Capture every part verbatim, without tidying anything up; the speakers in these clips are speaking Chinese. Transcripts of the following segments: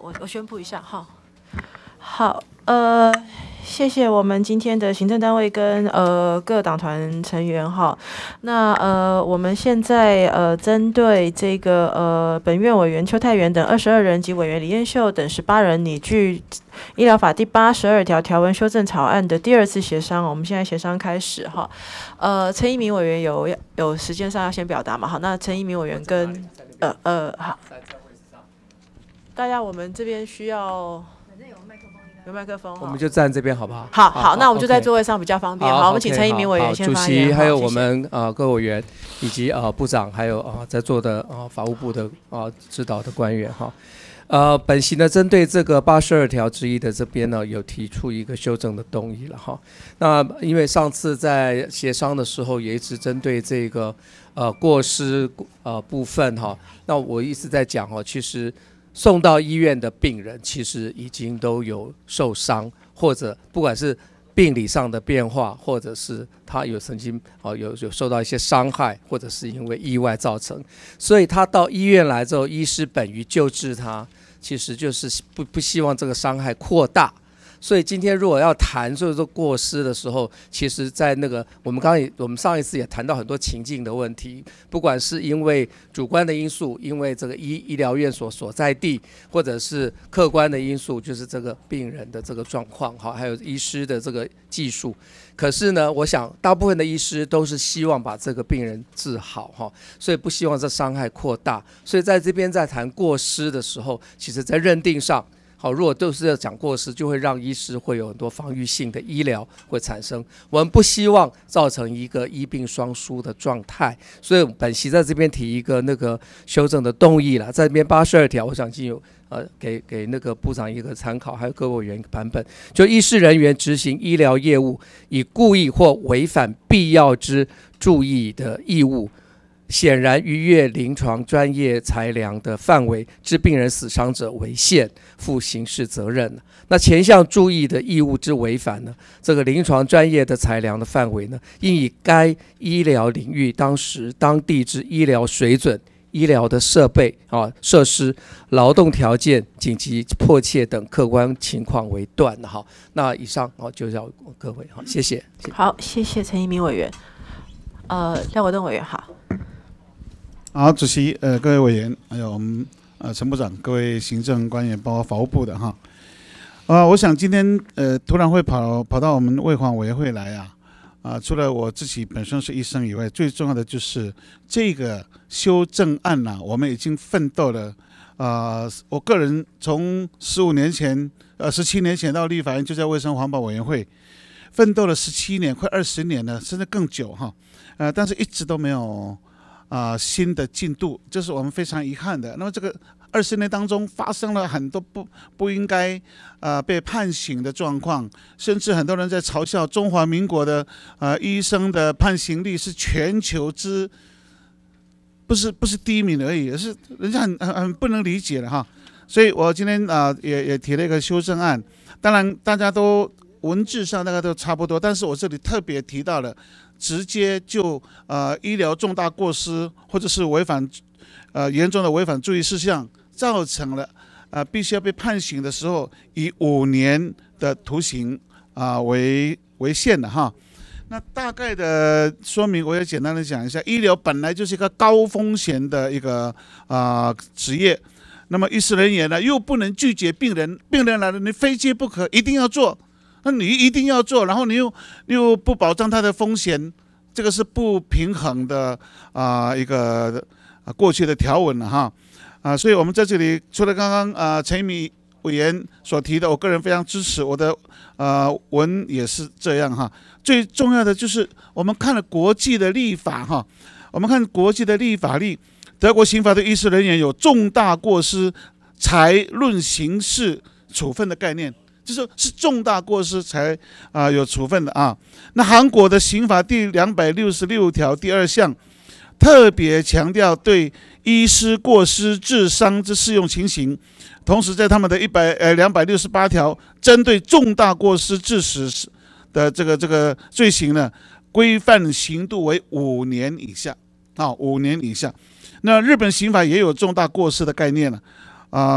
我我宣布一下哈。好，呃，谢谢我们今天的行政单位跟呃各党团成员哈。那呃，我们现在呃针对这个呃本院委员邱泰源等二十二人及委员李彦秀等十八人拟具医疗法第八十二条条文修正草案的第二次协商，我们现在协商开始哈。呃，陈一鸣委员有有时间上要先表达嘛？好，那陈一鸣委员跟呃呃好，大家我们这边需要。有麦克风， 我们就站这边好不好？ 好好，那我们就在座位上比较方便。好，我们请陈一鸣委员先发言。 主席，还有我们呃各委员以及呃部长，还有啊、呃、在座的啊、呃、法务部的啊、呃、指导的官员哈。呃，本席呢针对这个八十二条之一的这边呢，有提出一个修正的动议了哈。那因为上次在协商的时候，也一直针对这个呃过失呃部分哈，那我一直在讲哦，其实。送到医院的病人其实已经都有受伤，或者不管是病理上的变化，或者是他有曾经哦有有受到一些伤害，或者是因为意外造成，所以他到医院来之后，医师本于救治他，其实就是不不希望这个伤害扩大。所以今天如果要谈就是说过失的时候，其实在那个我们刚刚也我们上一次也谈到很多情境的问题，不管是因为主观的因素，因为这个医医疗院所所在地，或者是客观的因素，就是这个病人的这个状况，好，还有医师的这个技术。可是呢，我想大部分的医师都是希望把这个病人治好哈，所以不希望这伤害扩大。所以在这边在谈过失的时候，其实在认定上。好，如果都是要讲过失，就会让医师会有很多防御性的医疗会产生。我们不希望造成一个医病双输的状态，所以本席在这边提一个那个修正的动议了，在这边八十二条，我想已经有呃给给那个部长一个参考，还有各位委员版本，就医事人员执行医疗业务，以故意或违反必要之注意的义务。显然逾越临床专业裁量的范围，致病人死伤者为限，负刑事责任。那前项注意的义务之违反呢，这个临床专业的裁量的范围呢，应以该医疗领域当时当地之医疗水准、医疗的设备啊设施、劳动条件、紧急迫切等客观情况为断。好，那以上哦就要各位好，谢谢。 好，谢谢陈一鸣委员。呃，廖国栋委员好。 好，主席，呃，各位委员，还有我们呃陈部长，各位行政官员，包括法务部的哈，啊，我想今天呃突然会跑跑到我们卫环委员会来啊，啊，除了我自己本身是医生以外，最重要的就是这个修正案呐、啊，我们已经奋斗了，啊，我个人从十五年前，呃，十七年前到立法院就在卫生环保委员会奋斗了十七年，快二十年了，甚至更久哈，呃，但是一直都没有。啊、呃，新的进度，这是我们非常遗憾的。那么这个二十年当中发生了很多不不应该啊、呃、被判刑的状况，甚至很多人在嘲笑中华民国的呃医生的判刑率是全球之不是不是第一名而已，而是人家很很很不能理解了哈。所以我今天啊、呃、也也提了一个修正案，当然大家都文字上大概都差不多，但是我这里特别提到了。直接就呃医疗重大过失或者是违反呃严重的违反注意事项，造成了呃必须要被判刑的时候，以五年的徒刑啊、呃、为为限的哈。那大概的说明我也简单的讲一下，医疗本来就是一个高风险的一个啊、呃、职业，那么医师人员呢又不能拒绝病人，病人来了你非接不可，一定要做。那你一定要做，然后你又又不保障它的风险，这个是不平衡的啊、呃、一个、呃、过去的条文了哈啊、呃，所以我们在这里除了刚刚啊陈一鸣委员所提的，我个人非常支持，我的呃文也是这样哈。最重要的就是我们看了国际的立法哈，我们看国际的立法例，德国刑法对医师人员有重大过失才论刑事处分的概念。就是是重大过失才啊、呃、有处分的啊。那韩国的刑法第两百六十六条第二项特别强调对医师过失致伤之适用情形，同时在他们的一百呃两百六十八条针对重大过失致死的这个这个罪行呢，规范刑度为五年以下啊，五年以下。那日本刑法也有重大过失的概念了啊。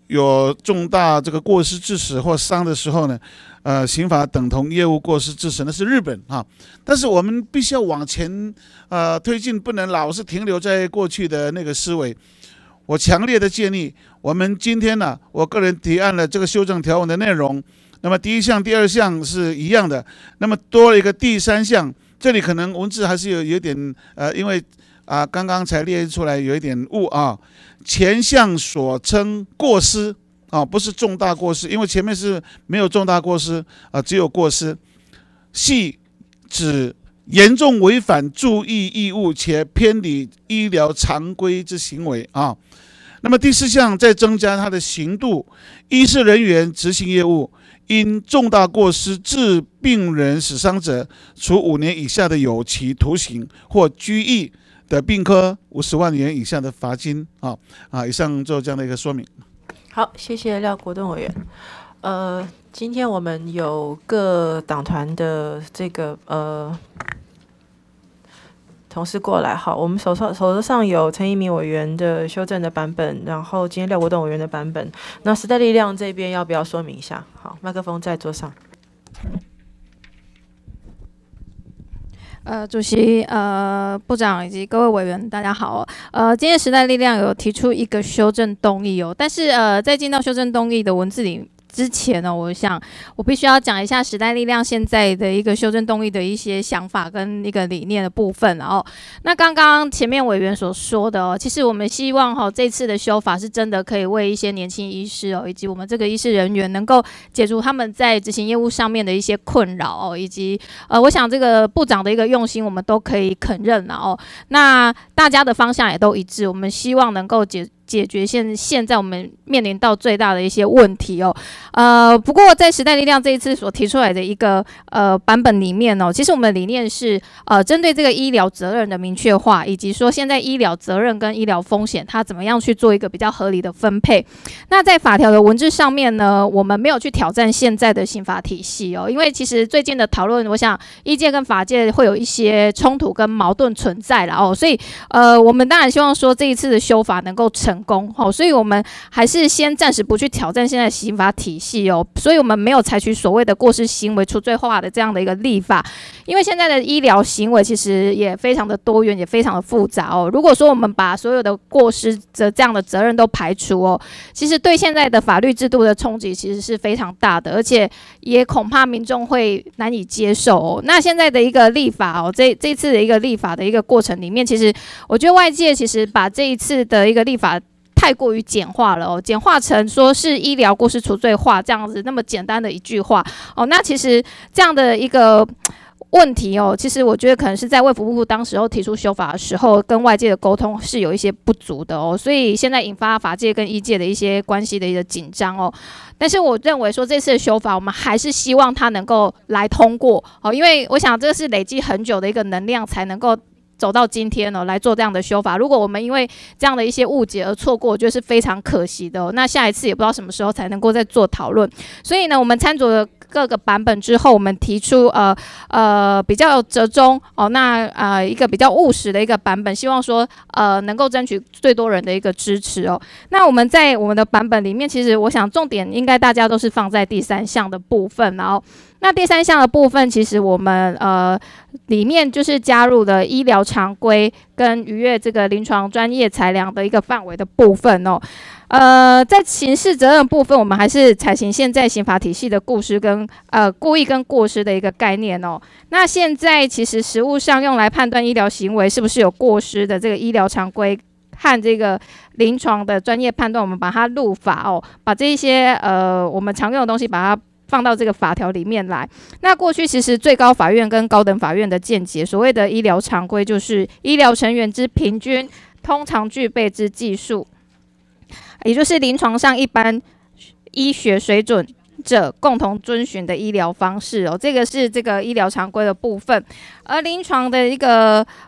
有重大这个过失致死或伤的时候呢，呃，刑罚等同业务过失致死，那是日本哈。但是我们必须要往前呃推进，不能老是停留在过去的那个思维。我强烈的建议，我们今天呢、啊，我个人提案了这个修正条文的内容。那么第一项、第二项是一样的，那么多了一个第三项，这里可能文字还是有有点呃，因为啊刚刚才列出来有一点误啊。前项所称过失啊，不是重大过失，因为前面是没有重大过失啊，只有过失，系指严重违反注意义务且偏离医疗常规之行为啊。那么第四项再增加它的刑度，医事人员执行业务因重大过失致病人死伤者，处五年以下的有期徒刑或拘役的并科五十万元以下的罚金啊啊！以上做这样的一个说明。 好，谢谢廖国栋委员。呃，今天我们有各党团的这个呃。同事过来，好，我们手上手头上有陈一鸣委员的修正的版本，然后今天廖国栋委员的版本。那时代力量这边要不要说明一下？好，麦克风在桌上。 呃，主席、呃，部长以及各位委员，大家好。呃，今天时代力量有提出一个修正动议哦，但是呃，在进到修正动议的文字里之前呢，我想我必须要讲一下时代力量现在的一个修正动议的一些想法跟一个理念的部分。然后，那刚刚前面委员所说的哦，其实我们希望哈、哦、这次的修法是真的可以为一些年轻医师哦，以及我们这个医师人员能够解除他们在执行业务上面的一些困扰哦，以及呃，我想这个部长的一个用心，我们都可以肯认了哦。那大家的方向也都一致，我们希望能够解。解决现现在我们面临到最大的一些问题哦，呃，不过在时代力量这一次所提出来的一个呃版本里面哦，其实我们的理念是呃针对这个医疗责任的明确化，以及说现在医疗责任跟医疗风险它怎么样去做一个比较合理的分配。那在法条的文字上面呢，我们没有去挑战现在的刑法体系哦，因为其实最近的讨论，我想医界跟法界会有一些冲突跟矛盾存在了哦，所以呃我们当然希望说这一次的修法能够成。哦，所以我们还是先暂时不去挑战现在的刑法体系哦，所以我们没有采取所谓的过失行为除罪化的这样的一个立法，因为现在的医疗行为其实也非常的多元，也非常的复杂哦。如果说我们把所有的过失的这样的责任都排除哦，其实对现在的法律制度的冲击其实是非常大的，而且也恐怕民众会难以接受哦。那现在的一个立法哦，这这次的一个立法的一个过程里面，其实我觉得外界其实把这一次的一个立法太过于简化了哦，简化成说是医疗过失除罪化这样子那么简单的一句话哦。那其实这样的一个问题哦，其实我觉得可能是在卫福部当时候提出修法的时候，跟外界的沟通是有一些不足的哦，所以现在引发法界跟医界的一些关系的一个紧张哦。但是我认为说这次的修法，我们还是希望它能够来通过哦，因为我想这个是累积很久的一个能量才能够走到今天呢、哦，来做这样的修法。如果我们因为这样的一些误解而错过，我觉得是非常可惜的、哦。那下一次也不知道什么时候才能够再做讨论。所以呢，我们参酌了各个版本之后，我们提出呃呃比较折中哦，那呃一个比较务实的一个版本，希望说呃能够争取最多人的一个支持哦。那我们在我们的版本里面，其实我想重点应该大家都是放在第三项的部分，然后。那第三项的部分，其实我们呃里面就是加入了医疗常规跟逾越这个临床专业裁量的一个范围的部分哦。呃，在刑事责任部分，我们还是采行现在刑法体系的过失跟呃故意跟过失的一个概念哦。那现在其实实务上用来判断医疗行为是不是有过失的这个医疗常规和这个临床的专业判断，我们把它入法哦，把这一些呃我们常用的东西把它放到这个法条里面来。那过去其实最高法院跟高等法院的见解，所谓的医疗常规就是医疗成员之平均通常具备之技术，也就是临床上一般医学水准者共同遵循的医疗方式哦，这个是这个医疗常规的部分。而临床的一个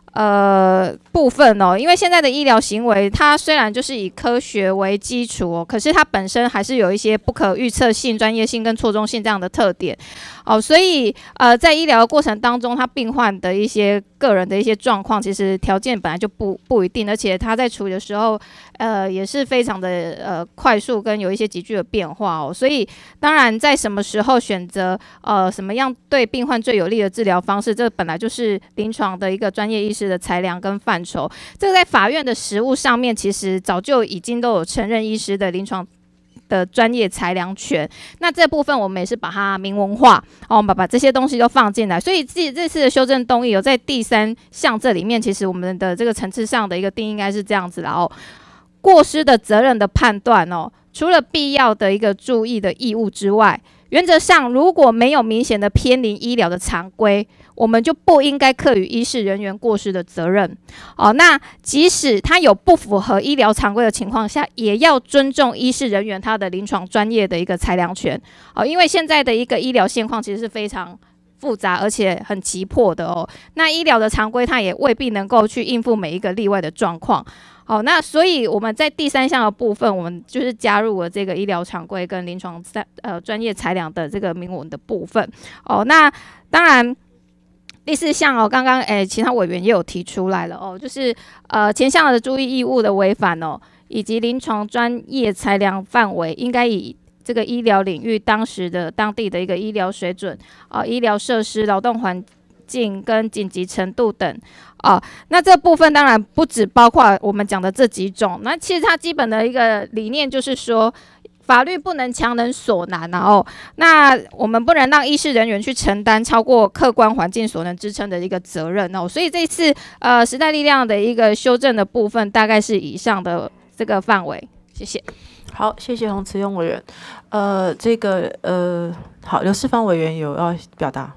呃部分哦，因为现在的医疗行为，它虽然就是以科学为基础哦，可是它本身还是有一些不可预测性、专业性跟错综性这样的特点哦，所以呃在医疗的过程当中，它病患的一些个人的一些状况，其实条件本来就不不一定，而且它在处理的时候，呃也是非常的呃快速跟有一些急剧的变化哦，所以当然在什么时候选择呃什么样对病患最有利的治疗方式，这本来就是临床的一个专业医师的裁量跟范畴。这个在法院的实务上面，其实早就已经都有承认医师的临床的专业裁量权。那这部分我们也是把它明文化，哦，我们把把这些东西都放进来。所以这这次的修正动议有在第三项这里面，其实我们的这个层次上的一个定义应该是这样子啦哦。过失的责任的判断哦，除了必要的一个注意的义务之外，原则上如果没有明显的偏离医疗的常规，我们就不应该课予医事人员过失的责任哦。那即使他有不符合医疗常规的情况下，也要尊重医事人员他的临床专业的一个裁量权哦。因为现在的一个医疗现况其实是非常复杂而且很急迫的哦。那医疗的常规它也未必能够去应付每一个例外的状况。好，那所以我们在第三项的部分，我们就是加入了这个医疗常规跟临床呃专业裁量的这个明文的部分。哦，那当然第四项哦，刚刚诶其他委员也有提出来了哦，就是呃前项的注意义务的违反哦，以及临床专业裁量范围应该以这个医疗领域当时的当地的一个医疗水准啊、呃、医疗设施、劳动环境跟紧急程度等啊、呃，那这部分当然不只包括我们讲的这几种。那其实它基本的一个理念就是说，法律不能强人所难啊哦，那我们不能让医事人员去承担超过客观环境所能支撑的一个责任哦。所以这次呃时代力量的一个修正的部分，大概是以上的这个范围。谢谢。 好，谢谢洪慈庸委员。呃，这个呃，好，刘世芳委员有要表达。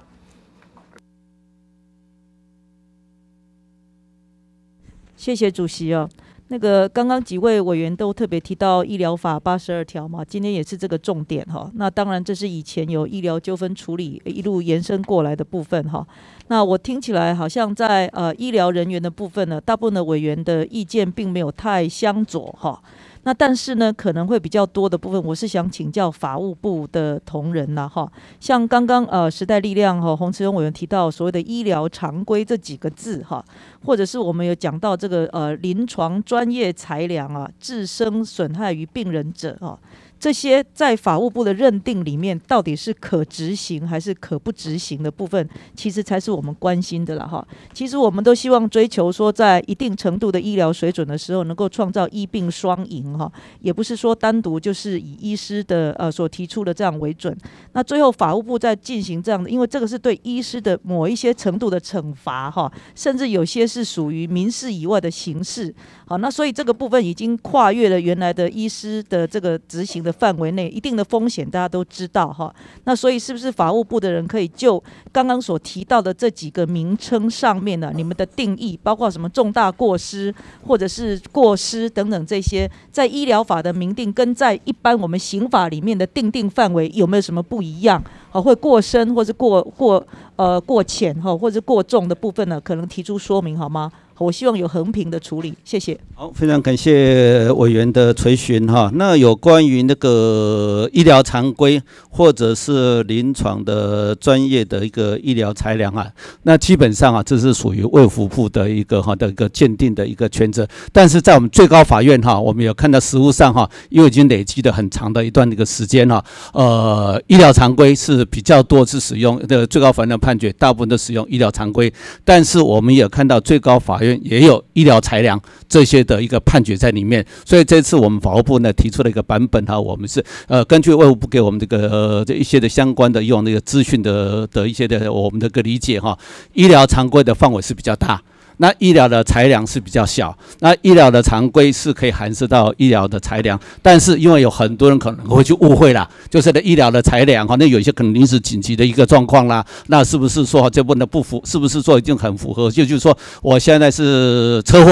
谢谢主席哦。那个刚刚几位委员都特别提到医疗法八十二条嘛，今天也是这个重点哈。那当然这是以前有医疗纠纷处理一路延伸过来的部分哈。那我听起来好像在呃医疗人员的部分呢，大部分的委员的意见并没有太相左哈。那但是呢，可能会比较多的部分，我是想请教法务部的同仁啦哈。像刚刚呃时代力量哈洪慈庸委员提到所谓的医疗常规这几个字哈，或者是我们有讲到这个呃临床专业裁量啊，致生损害于病人者啊。这些在法务部的认定里面，到底是可执行还是可不执行的部分，其实才是我们关心的啦哈。其实我们都希望追求说，在一定程度的医疗水准的时候，能够创造医病双赢哈，也不是说单独就是以医师的呃所提出的这样为准。那最后法务部在进行这样的，因为这个是对医师的某一些程度的惩罚哈，甚至有些是属于民事以外的刑事。好，那所以这个部分已经跨越了原来的医师的这个执行的范围内，一定的风险大家都知道哈。那所以是不是法务部的人可以就刚刚所提到的这几个名称上面呢、啊，你们的定义包括什么重大过失或者是过失等等这些，在医疗法的明定跟在一般我们刑法里面的定定范围有没有什么不一样？好，会过深或是过过呃过浅哈，或者过重的部分呢，可能提出说明好吗？我希望有衡平的处理，谢谢。 好，非常感谢委员的垂询哈。那有关于那个医疗常规或者是临床的专业的一个医疗裁量啊，那基本上啊，这是属于卫福部的一个哈的一个鉴定的一个权责。但是在我们最高法院哈，我们有看到实务上哈，因为已经累积了很长的一段这个时间哈，呃，医疗常规是比较多是使用的，最高法院的判决大部分都使用医疗常规，但是我们也看到最高法院也有医疗裁量这些的一个判决在里面，所以这次我们法务部呢提出了一个版本哈，我们是呃根据卫福部给我们这个呃这一些的相关的用那个资讯的的一些的我们的个理解哈，医疗常规的范围是比较大。那医疗的裁量是比较小，那医疗的常规是可以涵涉到医疗的裁量，但是因为有很多人可能会去误会啦，就是的医疗的裁量哈，那有一些可能临时紧急的一个状况啦，那是不是说这部分的不符，是不是说已经很符合？就就是说我现在是车祸，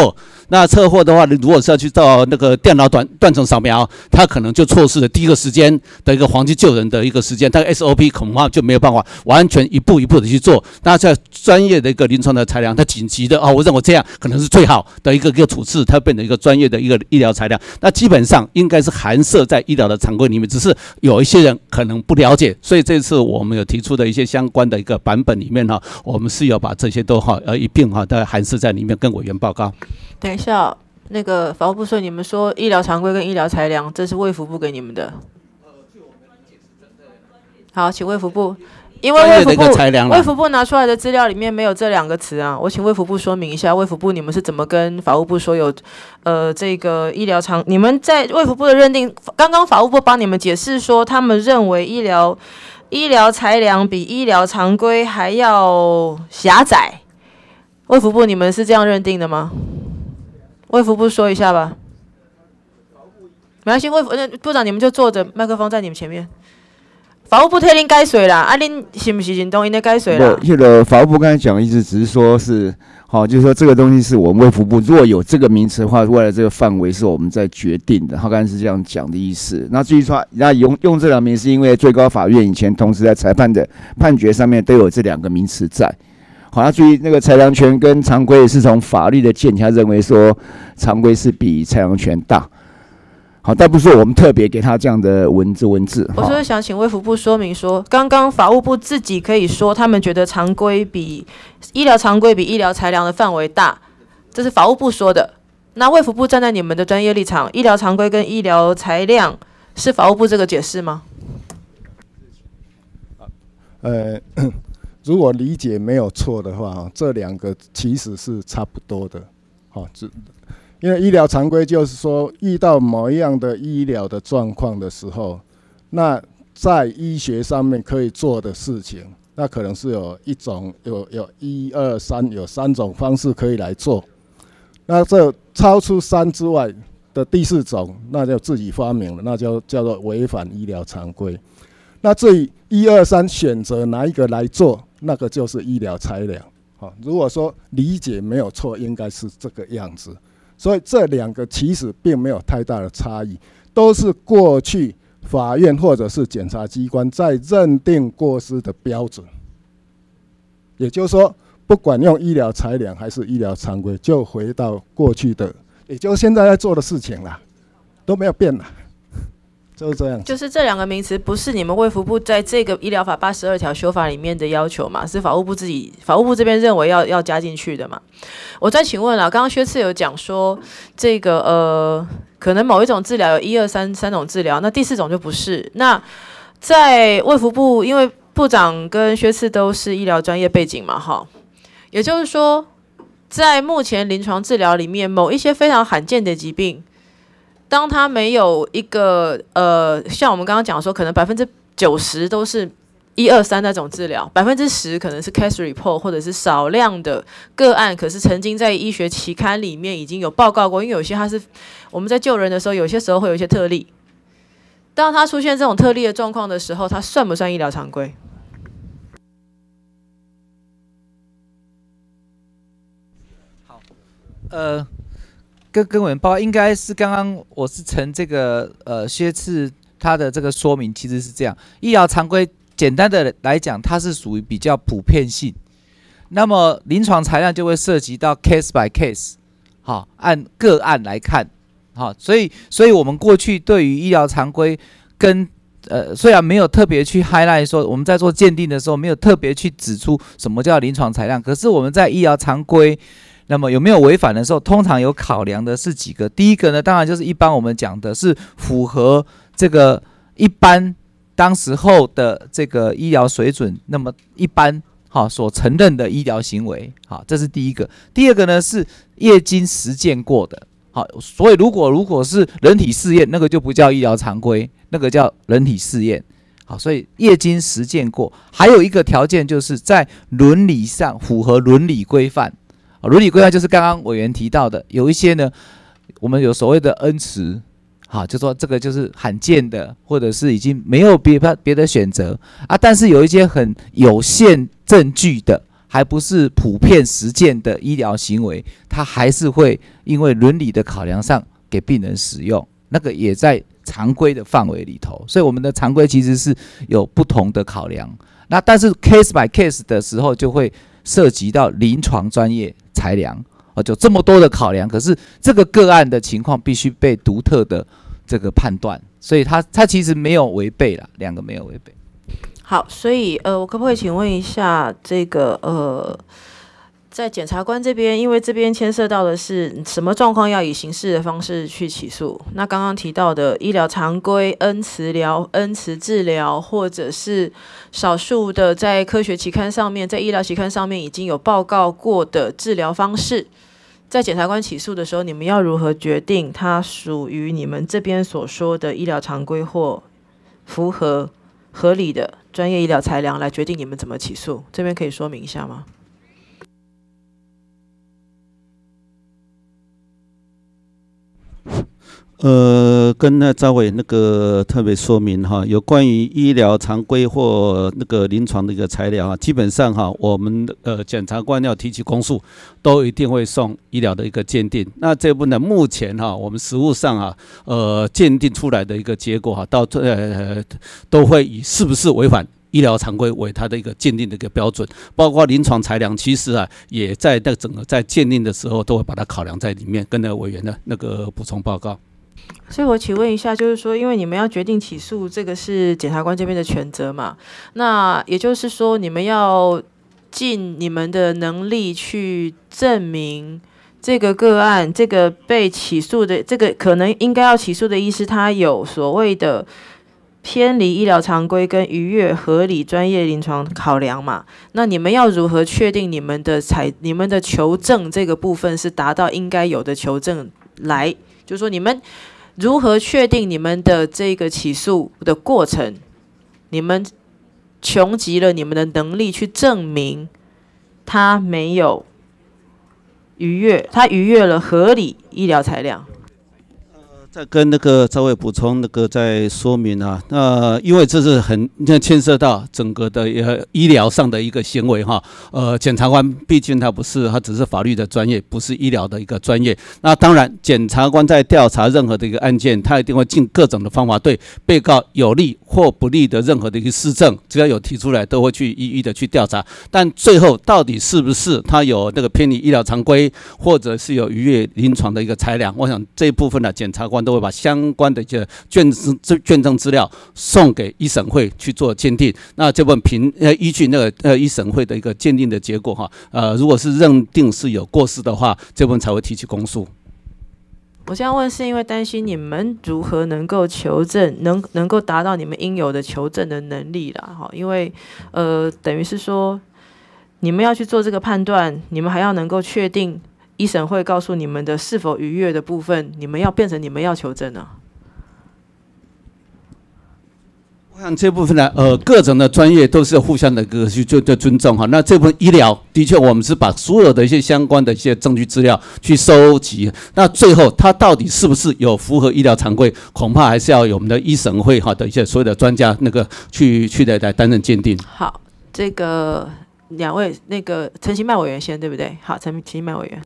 那车祸的话，如果是要去到那个电脑断断层扫描，它可能就错失了第一个时间的一个黄金救人的一个时间，它 S O P 恐怕就没有办法完全一步一步的去做。那在专业的一个临床的裁量，它紧急的啊、哦，我认为这样可能是最好的一个一个处置，它变成一个专业的一个医疗裁量。那基本上应该是含涉在医疗的常规里面，只是有一些人可能不了解，所以这次我们有提出的一些相关的一个版本里面哈，我们是要把这些都哈呃一并哈都含涉在里面跟委员报告。 等一下，那个法务部说你们说医疗常规跟医疗裁量，这是卫福部给你们的。好，请卫福部。因为卫福部卫福部拿出来的资料里面没有这两个词啊，我请卫福部说明一下，卫福部你们是怎么跟法务部说有，呃，这个医疗常，你们在卫福部的认定，刚刚法务部帮你们解释说，他们认为医疗医疗裁量比医疗常规还要狭窄，卫福部你们是这样认定的吗？卫福部说一下吧。没关系，卫福部长你们就坐着，麦克风在你们前面。法务部替恁改水啦，啊，恁是不是认同因的改水啦？ 那个法务部刚才讲的意思，只是说是，好、哦，就是说这个东西是我们卫福部如果有这个名词的话，未来这个范围是我们在决定的。他刚才是这样讲的意思。那至于说，那用用这两名是因为最高法院以前同时在裁判的判决上面都有这两个名词在。好，那至于那个裁量权跟常规是从法律的见解认为说常规是比裁量权大。好，但不是我们特别给他这样的文字文字。 我是想请卫福部说明说，刚刚法务部自己可以说，他们觉得常规比医疗常规比医疗裁量的范围大，这是法务部说的。那卫福部站在你们的专业立场，医疗常规跟医疗裁量是法务部这个解释吗？ 呃，如果理解没有错的话，这两个其实是差不多的，好，因为医疗常规就是说，遇到某一样的医疗的状况的时候，那在医学上面可以做的事情，那可能是有一种有有一二三有三种方式可以来做。那这超出三之外的第四种，那就自己发明了，那就叫做违反医疗常规。那至于一二三选择哪一个来做，那个就是医疗裁量。好，如果说理解没有错，应该是这个样子。所以这两个其实并没有太大的差异，都是过去法院或者是检察机关在认定过失的标准。也就是说，不管用医疗裁量还是医疗常规，就回到过去的，也就是现在在做的事情啦，都没有变啦，就是这样。 就是这两个名词不是你们卫福部在这个医疗法八十二条修法里面的要求嘛？是法务部自己法务部这边认为要要加进去的嘛？我再请问啊，刚刚薛次有讲说这个呃，可能某一种治疗有一二三三种治疗，那第四种就不是。那在卫福部，因为部长跟薛次都是医疗专业背景嘛，哈，也就是说，在目前临床治疗里面，某一些非常罕见的疾病，当它没有一个呃，像我们刚刚讲说，可能百分之九十都是一二三那种治疗，百分之十可能是 case report 或者是少量的个案，可是曾经在医学期刊里面已经有报告过，因为有些它是我们在救人的时候，有些时候会有一些特例。当它出现这种特例的状况的时候，它算不算医疗常规？ 好，呃。跟跟委员报告，应该是刚刚我是承这个呃薛次他的这个说明，其实是这样。医疗常规简单的来讲，它是属于比较普遍性。那么临床裁量就会涉及到 case by case， 好，按个案来看，好，所以所以我们过去对于医疗常规跟呃虽然没有特别去 highlight 说我们在做鉴定的时候没有特别去指出什么叫临床裁量，可是我们在医疗常规。那么有没有违反的时候，通常有考量的是几个。第一个呢，当然就是一般我们讲的是符合这个一般当时候的这个医疗水准，那么一般好所承认的医疗行为，好，这是第一个。第二个呢是业经实践过的，好，所以如果如果是人体试验，那个就不叫医疗常规，那个叫人体试验。好，所以业经实践过。还有一个条件就是在伦理上符合伦理规范。伦理规范就是刚刚委员提到的，有一些呢，我们有所谓的恩慈，好，就说这个就是罕见的，或者是已经没有别别的选择啊，但是有一些很有限证据的， 还不是普遍实践的医疗行为，它还是会因为伦理的考量上给病人使用，那个也在常规的范围里头。所以我们的常规其实是有不同的考量。那但是 case by case 的时候，就会涉及到临床专业裁量，哦，就这么多的考量。可是这个个案的情况必须被独特的这个判断，所以它它其实没有违背啦，两个没有违背。 好，所以呃，我可不可以请问一下，这个呃，在检察官这边，因为这边牵涉到的是什么状况要以刑事的方式去起诉？那刚刚提到的医疗常规、恩慈疗、恩慈治疗，或者是少数的在科学期刊上面、在医疗期刊上面已经有报告过的治疗方式，在检察官起诉的时候，你们要如何决定它属于你们这边所说的医疗常规或符合合理的专业医疗裁量来决定你们怎么起诉？这边可以说明一下吗？ 呃，跟那赵伟那个特别说明哈，有关于医疗常规或那个临床的一个材料啊，基本上哈，我们呃检察官要提起公诉，都一定会送医疗的一个鉴定。那这部分呢，目前哈，我们实务上啊，呃鉴定出来的一个结果哈，到呃都会以是不是违反医疗常规为它的一个鉴定的一个标准，包括临床裁量，其实啊也在那整个在鉴定的时候都会把它考量在里面，跟那个委员的那个补充报告。 所以我请问一下，就是说，因为你们要决定起诉，这个是检察官这边的权责嘛？那也就是说，你们要尽你们的能力去证明这个个案，这个被起诉的，这个可能应该要起诉的医师，他有所谓的偏离医疗常规跟逾越合理专业临床考量嘛？那你们要如何确定你们的采、你们的求证这个部分是达到应该有的求证来？就是说，你们如何确定你们的这个起诉的过程？你们穷极了你们的能力去证明他没有逾越，他逾越了合理医疗裁量。 再跟那个赵伟补充那个再说明啊，那因为这是很牵涉到整个的呃医疗上的一个行为哈，呃检察官毕竟他不是他只是法律的专业，不是医疗的一个专业。那当然，检察官在调查任何的一个案件，他一定会尽各种的方法对被告有利或不利的任何的一个事证，只要有提出来，都会去一一的去调查。但最后到底是不是他有那个偏离医疗常规，或者是有逾越临床的一个裁量，我想这一部分的检察官都会把相关的一些卷证卷证资料送给医审会去做鉴定。那这部分凭呃依据那个呃医审会的一个鉴定的结果哈，呃如果是认定是有过失的话，这部分才会提起公诉。 我这样问是因为担心你们如何能够求证，能能够达到你们应有的求证的能力啦，哈，因为呃等于是说你们要去做这个判断，你们还要能够确定医审会告诉你们的是否逾越的部分，你们要变成你们要求证啊。 我想这部分呢，呃，各种的专业都是互相的一个去做的尊重哈。那这部分医疗的确，我们是把所有的一些相关的一些证据资料去收集。那最后它到底是不是有符合医疗常规，恐怕还是要有我们的医审会哈的一些所有的专家那个去去来来担任鉴定。 好，这个两位那个陈其迈委员先对不对？好，陈其迈委员。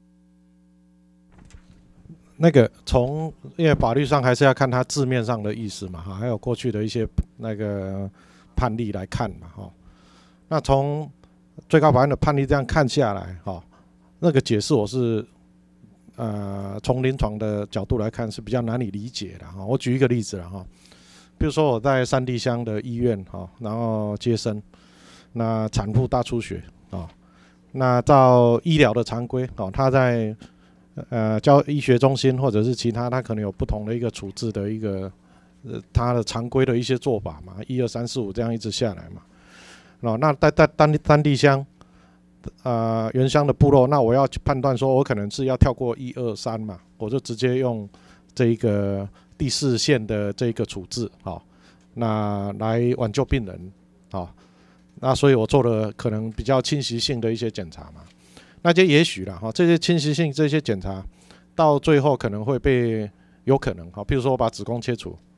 那个从因为法律上还是要看它字面上的意思嘛，哈，还有过去的一些那个判例来看嘛，哈。那从最高法院的判例这样看下来，哈，那个解释我是呃从临床的角度来看是比较难以理解的哈。我举一个例子了哈，比如说我在三地乡的医院哈，然后接生，那产妇大出血啊，那照医疗的常规哦，他在呃，教医学中心或者是其他，它可能有不同的一个处置的一个，呃，它的常规的一些做法嘛，一二三四五这样一直下来嘛。哦，那在在单单地乡，呃，原乡的部落，那我要判断说，我可能是要跳过一二三嘛，我就直接用这一个第四线的这一个处置，好、哦，那来挽救病人，好、哦，那所以我做了可能比较侵袭性的一些检查嘛。那就也许啦哈，这些侵袭性这些检查，到最后可能会被有可能哈，譬如说我把子宫切除，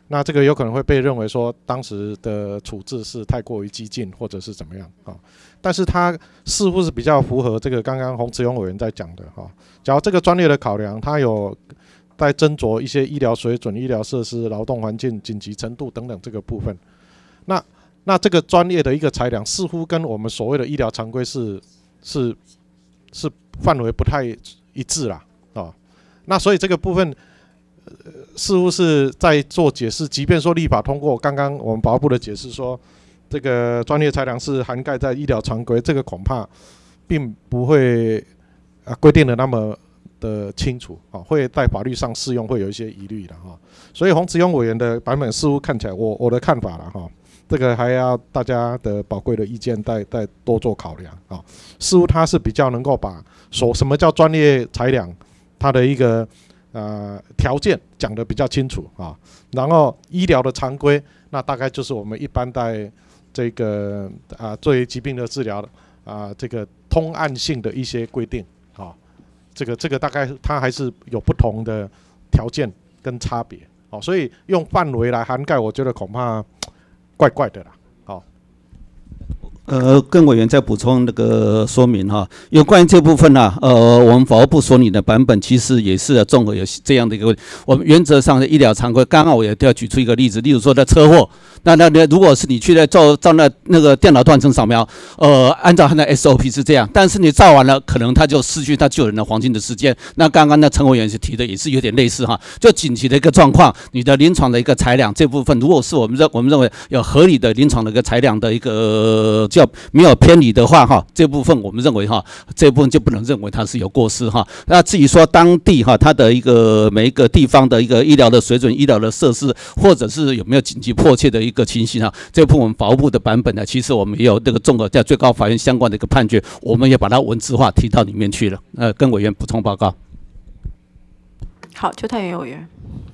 那这个有可能会被认为说当时的处置是太过于激进，或者是怎么样啊？但是它似乎是比较符合这个刚刚洪慈庸委员在讲的哈。假如这个专业的考量，它有在斟酌一些医疗水准、医疗设施、劳动环境、紧急程度等等这个部分，那那这个专业的一个裁量，似乎跟我们所谓的医疗常规是是是范围不太一致啦啊。那所以这个部分。呃，似乎是在做解释，即便说立法通过，刚刚我们保护部的解释说，这个专业裁量是涵盖在医疗常规，这个恐怕并不会啊规定的那么的清楚啊，会在法律上适用会有一些疑虑的哈。所以洪慈庸委员的版本似乎看起来，我我的看法了哈，这个还要大家的宝贵的意见再再多做考量啊。似乎他是比较能够把说什么叫专业裁量，它的一个。呃，条件讲得比较清楚啊，然后医疗的常规，那大概就是我们一般在这个啊，作为疾病的治疗啊，这个通案性的一些规定啊，这个这个大概它还是有不同的条件跟差别哦，所以用范围来涵盖，我觉得恐怕怪怪的啦。 呃，跟委员再补充那个说明哈，有关于这部分呢、啊，呃，我们法务部所拟的版本其实也是综合有这样的一个问题。我们原则上的医疗常规，刚刚我也要举出一个例子，例如说在车祸，那那那如果是你去在照照那那个电脑断层扫描，呃，按照它的 S O P 是这样，但是你照完了，可能他就失去他救人的黄金的时间。那刚刚那陈委员是提的也是有点类似哈，就紧急的一个状况，你的临床的一个裁量这部分，如果是我们认我们认为有合理的临床的一个裁量的一个。呃叫没有偏离的话，哈，这部分我们认为哈，这部分就不能认为它是有过失哈。那至于说当地哈，它的一个每一个地方的一个医疗的水准、医疗的设施，或者是有没有紧急迫切的一个情形哈，这部分我们法务部的版本呢，其实我们也有这个综合在最高法院相关的一个判决，我们也把它文字化提到里面去了。呃，跟委员补充报告。 好，邱泰源委员。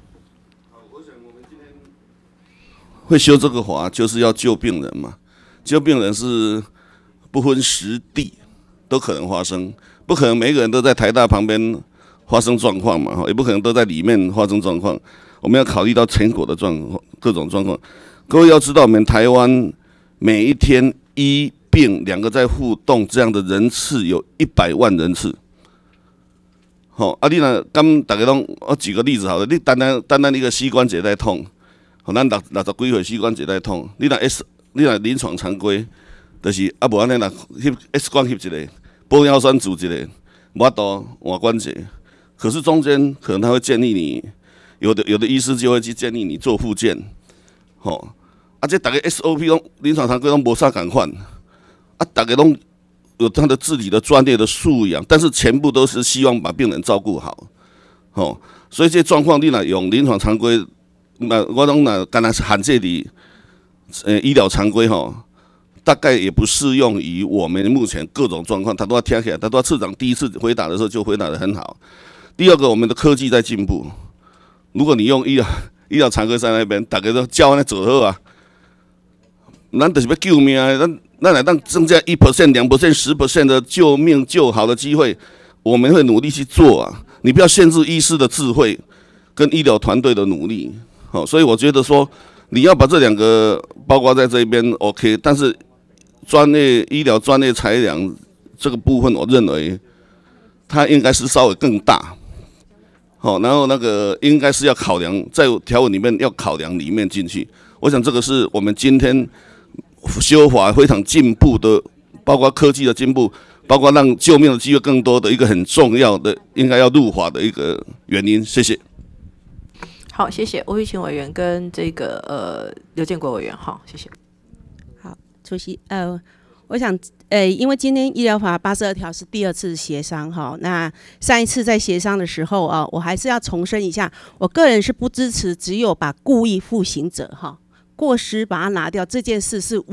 会修这个法就是要救病人嘛。救病人是不分时地都可能发生，不可能每个人都在台大旁边发生状况嘛，也不可能都在里面发生状况。我们要考虑到全国的状况，各种状况。各位要知道，我们台湾每一天医病两个在互动，这样的人次有一百万人次。好、哦，啊，你若咁大家拢，我举个例子好了，你单单单单一个膝关节在痛，好，咱六六十几岁膝关节在痛，你若 S。你若临床常规，就是啊，无安尼若翕 X 光翕一个，玻尿酸做一个，无法度换关节。可是中间可能他会建议你，有的有的医师就会去建议你做复健，吼、哦，啊，这大家 S O P 拢临床常规拢无啥共款，啊，大家拢有他的自己的专业的素养，但是全部都是希望把病人照顾好，吼、哦，所以这状况你若用临床常规，那我拢若干那是限制你。呃，医疗常规哈，大概也不适用于我们目前各种状况，他都要听起来，他都要次长第一次回答的时候就回答得很好。第二个，我们的科技在进步，如果你用医疗医疗常规在那边，大家都教那做好啊，咱就是要救命的，咱咱来当增加一 percent、两 percent、十 percent 的救命救好的机会，我们会努力去做啊。你不要限制医师的智慧跟医疗团队的努力，好，所以我觉得说。你要把这两个包括在这边 OK， 但是专业医疗专业裁量这个部分，我认为它应该是稍微更大，好，然后那个应该是要考量在条文里面要考量里面进去。我想这个是我们今天修法非常进步的，包括科技的进步，包括让救命的机会更多的一个很重要的应该要入法的一个原因。谢谢。 好，谢谢吴玉琴委员跟这个呃刘建国委员，好，谢谢。 好，主席，呃，我想，呃，因为今天医疗法八十二条是第二次协商哈，那上一次在协商的时候啊，我还是要重申一下，我个人是不支持只有把故意负行者哈过失把它拿掉这件事，是我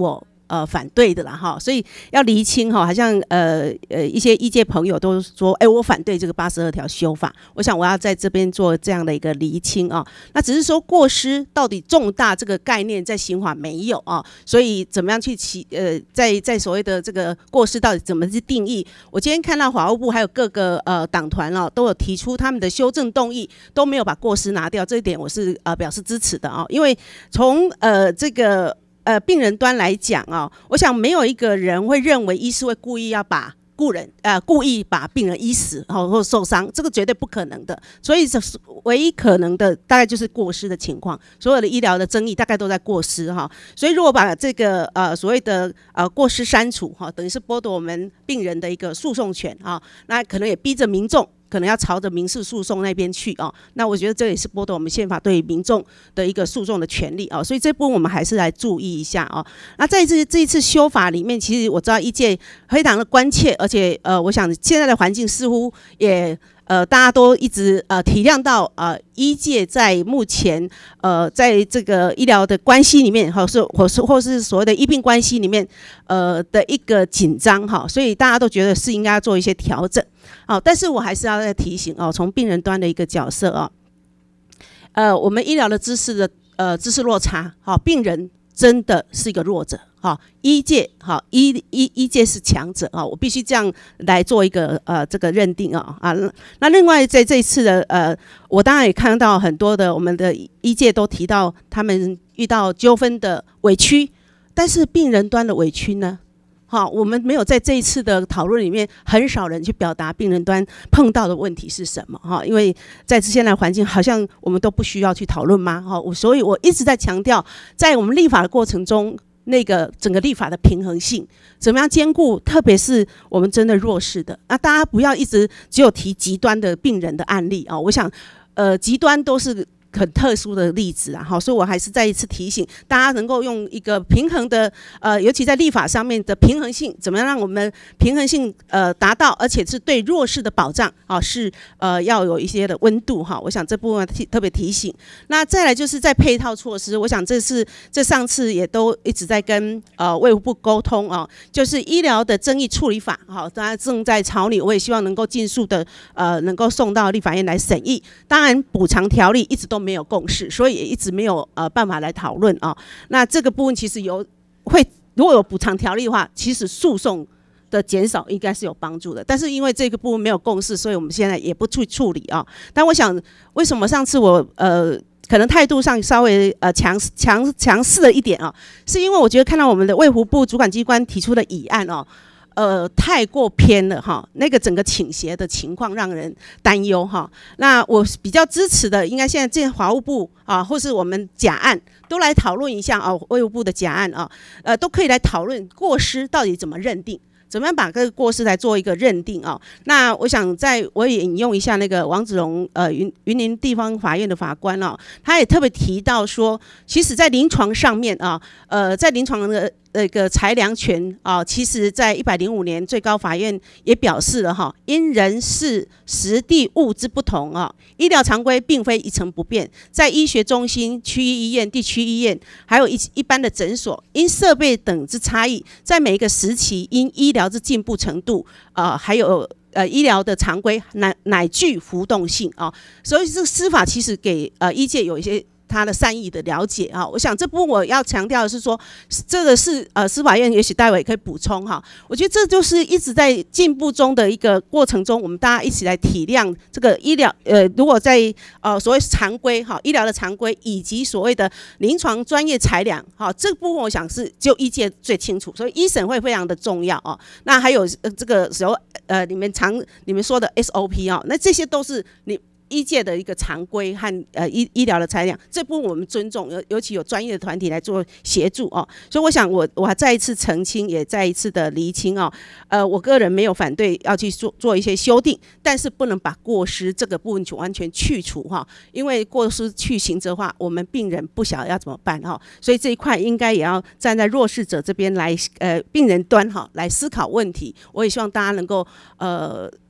呃反对的啦哈，所以要厘清哈，好像呃呃一些医界朋友都说，哎、欸，我反对这个八十二条修法，我想我要在这边做这样的一个厘清啊。那只是说过失到底重大这个概念在刑法没有啊，所以怎么样去起呃在在所谓的这个过失到底怎么去定义？我今天看到法务部还有各个呃党团哦都有提出他们的修正动议，都没有把过失拿掉，这一点我是呃表示支持的啊，因为从呃这个。呃，病人端来讲啊，我想没有一个人会认为医师会故意要把故人呃故意把病人医死哦或受伤，这个绝对不可能的。所以这是唯一可能的，大概就是过失的情况。所有的医疗的争议大概都在过失哈。所以如果把这个呃所谓的呃过失删除哈，等于是剥夺我们病人的一个诉讼权啊，那可能也逼着民众。可能要朝着民事诉讼那边去哦，那我觉得这也是剥夺我们宪法对民众的一个诉讼的权利哦，所以这部分我们还是来注意一下哦。那在这这一次修法里面，其实我知道医界非常的关切，而且呃，我想现在的环境似乎也。呃，大家都一直呃体谅到呃医界在目前呃在这个医疗的关系里面，或是或是或是所谓的医病关系里面，呃的一个紧张哈，所以大家都觉得是应该要做一些调整，好，但是我还是要再提醒哦，从病人端的一个角色啊，呃，我们医疗的知识的呃知识落差，好，病人真的是一个弱者。好，医界好，医医医界是强者啊，我必须这样来做一个呃这个认定啊啊。那另外在这一次的呃，我当然也看到很多的我们的医界都提到他们遇到纠纷的委屈，但是病人端的委屈呢？好，我们没有在这一次的讨论里面，很少人去表达病人端碰到的问题是什么哈，因为在现在环境好像我们都不需要去讨论吗？哈，所以我一直在强调，在我们立法的过程中。那个整个立法的平衡性怎么样兼顾，特别是我们针对弱势的，那大家不要一直只有提极端的病人的案例啊，我想，呃，极端都是很特殊的例子啊，好，所以我还是再一次提醒大家，能够用一个平衡的，呃，尤其在立法上面的平衡性，怎么样让我们平衡性呃达到，而且是对弱势的保障啊，是呃要有一些的温度哈。我想这部分提特别提醒。那再来就是在配套措施，我想这是这上次也都一直在跟呃卫福部沟通啊，就是医疗的争议处理法，好，大家正在草拟，我也希望能够尽速的呃能够送到立法院来审议。当然补偿条例一直都没有共识，所以也一直没有呃办法来讨论啊。那这个部分其实有会如果有补偿条例的话，其实诉讼的减少应该是有帮助的。但是因为这个部分没有共识，所以我们现在也不去处理啊。但我想，为什么上次我呃可能态度上稍微呃强强强势了一点啊？是因为我觉得看到我们的卫福部主管机关提出的议案哦。呃，太过偏了哈，那个整个倾斜的情况让人担忧哈。那我比较支持的，应该现在这法务部啊，或是我们甲案都来讨论一下啊，卫福部的甲案啊，呃，都可以来讨论过失到底怎么认定。怎么样把这个过失来做一个认定啊？那我想在我也引用一下那个王子荣，呃，云云林地方法院的法官啊，他也特别提到说，其实在临床上面啊，呃，在临床的那个裁量权啊，其实在一百零五年最高法院也表示了哈，因人事实地物之不同啊，医疗常规并非一成不变，在医学中心、区域医院、地区医院，还有一一般的诊所，因设备等之差异，在每一个时期因医疗之进步程度，呃，还有呃医疗的常规乃乃具浮动性啊，所以这个司法其实给呃医界有一些。他的善意的了解啊，我想这部分我要强调的是说，这个是呃司法院也许待会也可以补充哈。我觉得这就是一直在进步中的一个过程中，我们大家一起来体谅这个医疗呃，如果在呃所谓常规哈医疗的常规以及所谓的临床专业裁量哈，这部分我想是就医界最清楚，所以医审会非常的重要啊。那还有呃这个时候呃你们常你们说的 S O P 啊，那这些都是你。医界的一个常规和呃医医疗的裁量，这部分我们尊重，尤尤其有专业的团体来做协助哦。所以我想我我还再一次澄清，也再一次的厘清哦。呃，我个人没有反对要去做做一些修订，但是不能把过失这个部分就完全去除哈、哦，因为过失去刑责化，我们病人不晓得要怎么办哈、哦。所以这一块应该也要站在弱势者这边来呃病人端哈、哦、来思考问题。我也希望大家能够呃。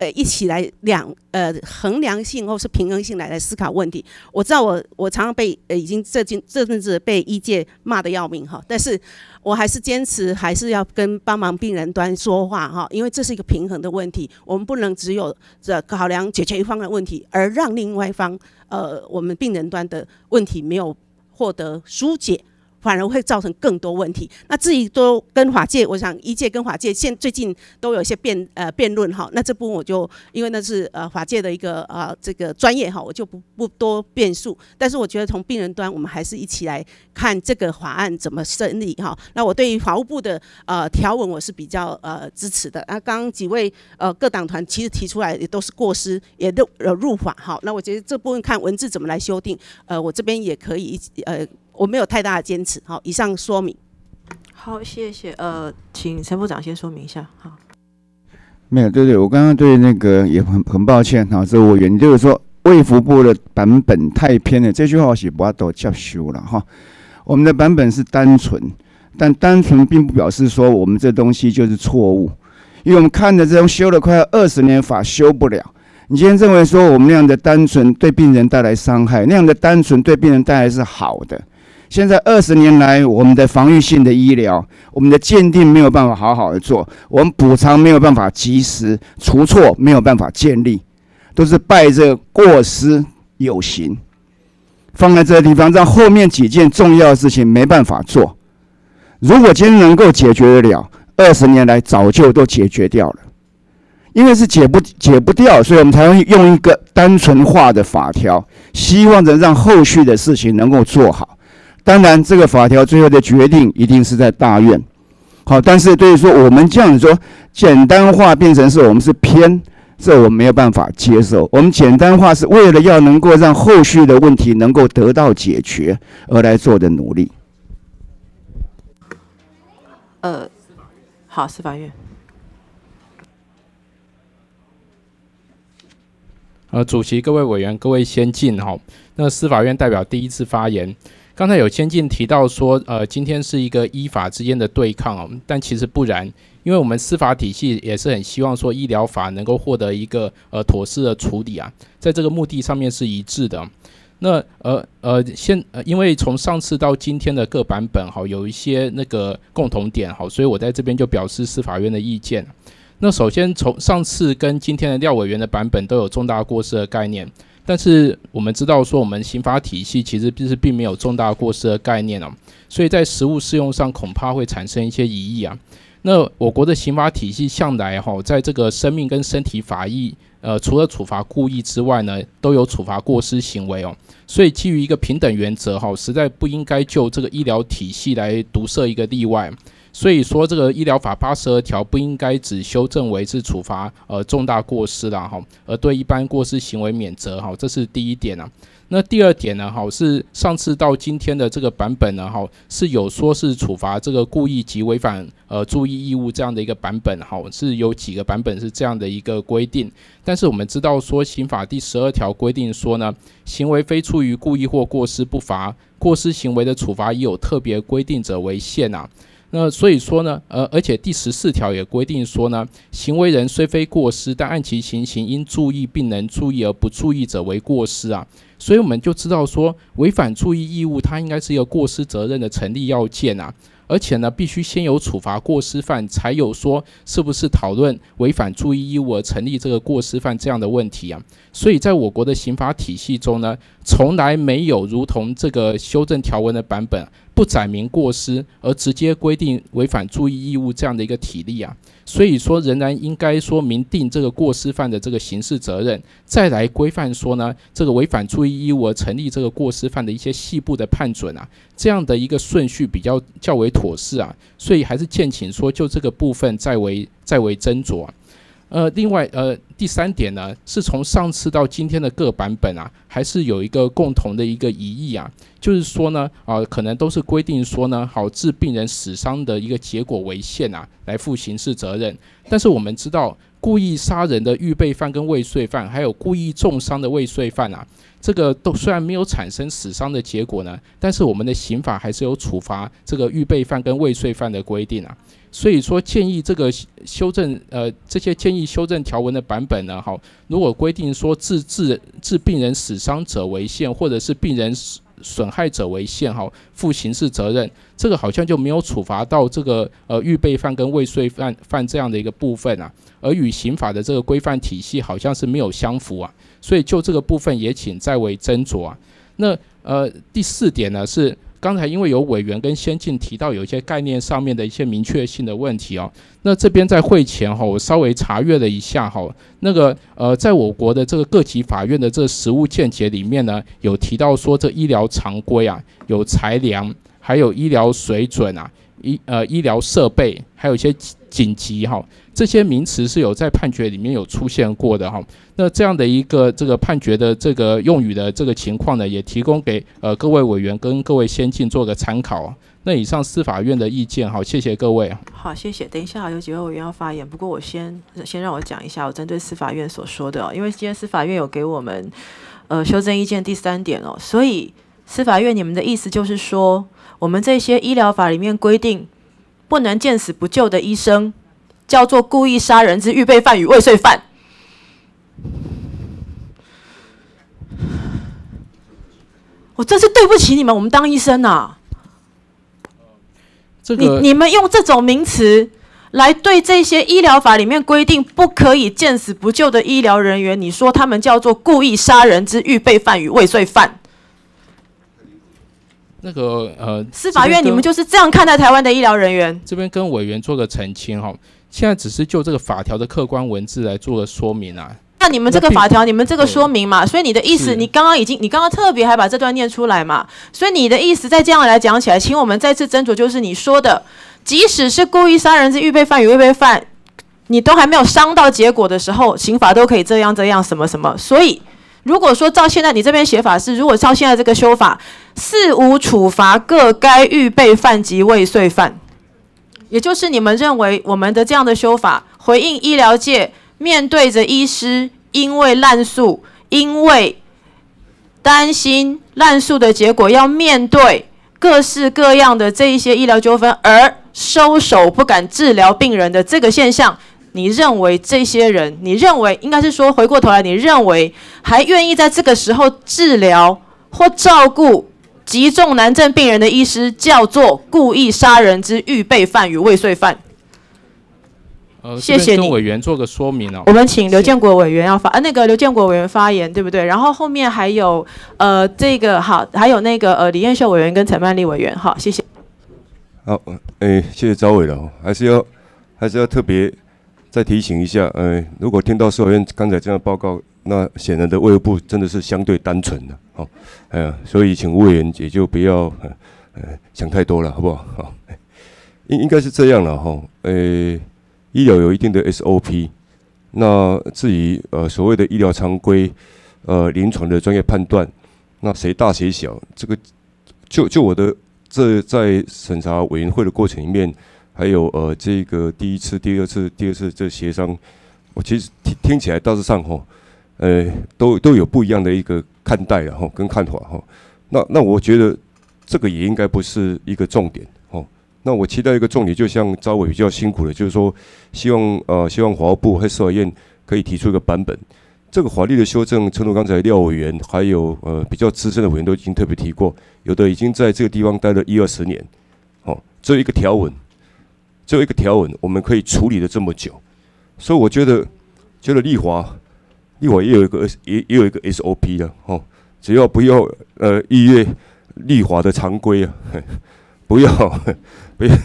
呃一起来两呃衡量性或是平衡性来来思考问题。我知道我我常常被呃已经这近这阵子被医界骂得要命哈，但是我还是坚持还是要跟帮忙病人端说话哈，因为这是一个平衡的问题，我们不能只有这考量解决一方的问题，而让另外一方呃我们病人端的问题没有获得疏解，反而会造成更多问题。那至于都跟法界，我想医界跟法界现最近都有一些辩呃辩论哈。那这部分我就因为那是呃法界的一个呃这个专业哈，我就不不多辩述。但是我觉得从病人端，我们还是一起来看这个法案怎么审理哈。那我对于法务部的呃条文我是比较呃支持的。那刚刚几位呃各党团其实提出来也都是过失，也都有入法哈。那我觉得这部分看文字怎么来修订，呃我这边也可以一起呃。我没有太大的坚持，好，以上说明。 好，谢谢。呃，请陈部长先说明一下。好， 没有，对对，我刚刚对那个也很很抱歉哈，这委员就是说卫福部的版本太偏了，这句话我是不要都接受了哈。我们的版本是单纯，但单纯并不表示说我们这东西就是错误，因为我们看着这种修了快要二十年法修不了。你今天认为说我们那样的单纯对病人带来伤害，那样的单纯对病人带来是好的。现在二十年来，我们的防御性的医疗，我们的鉴定没有办法好好的做，我们补偿没有办法及时，除错没有办法建立，都是拜这过失有形，放在这个地方，让后面几件重要的事情没办法做。如果今天能够解决得了，二十年来早就都解决掉了。因为是解不解不掉，所以我们才会用一个单纯化的法条，希望着让后续的事情能够做好。当然，这个法条最后的决定一定是在大院。好，但是对于说我们这样子说简单化变成是我们是偏，这我们没有办法接受。我们简单化是为了要能够让后续的问题能够得到解决而来做的努力。 呃，好，司法院。 呃，主席、各位委员、各位先进哈，那司法院代表第一次发言。刚才有先进提到说，呃，今天是一个依法之间的对抗哦，但其实不然，因为我们司法体系也是很希望说医疗法能够获得一个呃妥适的处理啊，在这个目的上面是一致的。那呃呃，先呃，因为从上次到今天的各版本哈，有一些那个共同点哈，所以我在这边就表示司法院的意见。那首先从上次跟今天的廖委员的版本都有重大过失的概念。但是我们知道说，我们刑法体系其实是并没有重大过失的概念哦，所以在实务适用上恐怕会产生一些疑义啊。那我国的刑法体系向来哈，在这个生命跟身体法益，呃，除了处罚故意之外呢，都有处罚过失行为哦。所以基于一个平等原则哈，实在不应该就这个医疗体系来独设一个例外。所以说，这个医疗法八十二条不应该只修正为是处罚呃重大过失啦哈，而对一般过失行为免责哈，这是第一点啊。那第二点呢，哈是上次到今天的这个版本呢，哈是有说是处罚这个故意及违反呃注意义务这样的一个版本哈，是有几个版本是这样的一个规定。但是我们知道说，刑法第十二条规定说呢，行为非出于故意或过失不罚，过失行为的处罚已有特别规定者为限啊。那所以说呢，呃，而且第十四条也规定说呢，行为人虽非过失，但按其情形应注意并能注意而不注意者为过失啊。所以我们就知道说，违反注意义务，它应该是一个过失责任的成立要件啊。而且呢，必须先有处罚过失犯，才有说是不是讨论违反注意义务而成立这个过失犯这样的问题啊。所以在我国的刑法体系中呢，从来没有如同这个修正条文的版本不载明过失而直接规定违反注意义务这样的一个体例啊。所以说，仍然应该说明定这个过失犯的这个刑事责任，再来规范说呢，这个违反注意义务而成立这个过失犯的一些细部的判准啊，这样的一个顺序比较较为妥适啊。所以还是建请说，就这个部分再为再为斟酌啊。呃，另外呃，第三点呢，是从上次到今天的各版本啊，还是有一个共同的一个疑义啊，就是说呢，啊、呃，可能都是规定说呢，好致病人死伤的一个结果为限啊，来负刑事责任。但是我们知道，故意杀人的预备犯跟未遂犯，还有故意重伤的未遂犯啊，这个都虽然没有产生死伤的结果呢，但是我们的刑法还是有处罚这个预备犯跟未遂犯的规定啊。 所以说建议这个修正呃这些建议修正条文的版本呢，好，如果规定说致致致病人死伤者为限，或者是病人损害者为限，哈，负刑事责任，这个好像就没有处罚到这个呃预备犯跟未遂犯犯这样的一个部分啊，而与刑法的这个规范体系好像是没有相符啊，所以就这个部分也请再为斟酌啊。那呃第四点呢是。刚才因为有委员跟先进提到有一些概念上面的一些明确性的问题哦，那这边在会前哈，我稍微查阅了一下哈，那个呃，在我国的这个各级法院的这个实务见解里面呢，有提到说这医疗常规啊，有裁量，还有医疗水准啊，医呃医疗设备，还有一些紧急哈，这些名词是有在判决里面有出现过的哈。那这样的一个这个判决的这个用语的这个情况呢，也提供给呃各位委员跟各位先进做个参考。那以上司法院的意见，好，谢谢各位。 好，谢谢。等一下有几位委员要发言，不过我先先让我讲一下我针对司法院所说的哦，因为今天司法院有给我们呃修正意见第三点哦，所以司法院你们的意思就是说，我们这些医疗法里面规定不能见死不救的医生，叫做故意杀人之预备犯与未遂犯。我真是对不起你们，我们当医生啊！ 这个、 你你们用这种名词来对这些医疗法里面规定不可以见死不救的医疗人员，你说他们叫做故意杀人之预备犯与未遂犯。 那个呃， 司法院你们就是这样看待台湾的医疗人员？ 这边跟委员做个澄清哈，现在只是就这个法条的客观文字来做个说明啊。 那你们这个法条，你们这个说明嘛，所以你的意思，你刚刚已经，你刚刚特别还把这段念出来嘛，所以你的意思再这样来讲起来，请我们再次斟酌，就是你说的，即使是故意杀人之预备犯与未备犯，你都还没有伤到结果的时候，刑法都可以这样这样什么什么。所以，如果说照现在你这边写法是，如果照现在这个修法，四无处罚各该预备犯及未遂犯，也就是你们认为我们的这样的修法，回应医疗界。面对着医师因为滥诉，因为担心滥诉的结果，要面对各式各样的这一些医疗纠纷，而收手不敢治疗病人的这个现象，你认为这些人，你认为应该是说回过头来，你认为还愿意在这个时候治疗或照顾急重难症病人的医师，叫做故意杀人之预备犯与未遂犯？ 呃， 谢谢你。 跟委员做个说明哦。 我们请刘建国委员要发，呃，那个刘建国委员发言，对不对？然后后面还有呃这个好，还有那个呃李彦秀委员跟陈曼丽委员，好，谢谢。 好，诶，谢谢招委了，还是要还是要特别再提醒一下，呃，如果听到司法院刚才这样的报告，那显然的卫福部真的是相对单纯的，好，呃，所以请委员也就不要呃呃想太多了，好不好？好，应应该是这样了哈，呃。医疗有一定的 S O P， 那至于呃所谓的医疗常规，呃临床的专业判断，那谁大谁小，这个就就我的这在审查委员会的过程里面，还有呃这个第一次、第二次、第二次这协商，我其实听听起来大致上吼，呃都都有不一样的一个看待了吼跟看法吼，那那我觉得这个也应该不是一个重点吼。那我期待一个重点，就像招委比较辛苦的，就是说，希望呃，希望法务部和司法院可以提出一个版本。这个法律的修正，正如刚才廖委员还有呃比较资深的委员都已经特别提过，有的已经在这个地方待了一二十年，哦，只有一个条文，只有一个条文，我们可以处理的这么久，所以我觉得，觉得立法，立法也有一个也也有一个 S O P 的哦，只要不要呃逾越立法的常规啊。不要，不要，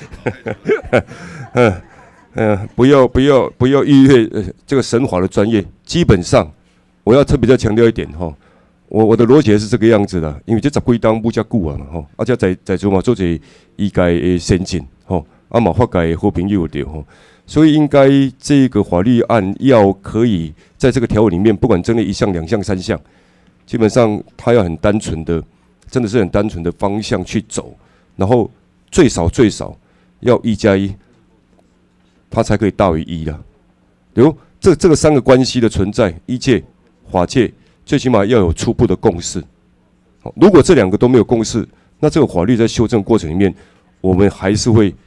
嗯嗯，不要不要不要逾越呃这个神法的专业。基本上，我要特别再强调一点哈，我我的逻辑是这个样子的，因为这十几档不加久啊嘛吼，而且在在做嘛做者医界的先进吼，啊嘛法界的好朋友对吼，所以应该这个法律案要可以在这个条文里面，不管针对一项、两项、三项，基本上它要很单纯的，真的是很单纯的方向去走。然后最少最少要一加一，它才可以大于一的。比如这这个三个关系的存在，医界、法界，最起码要有初步的共识。如果这两个都没有共识，那这个法律在修正过程里面，我们还是会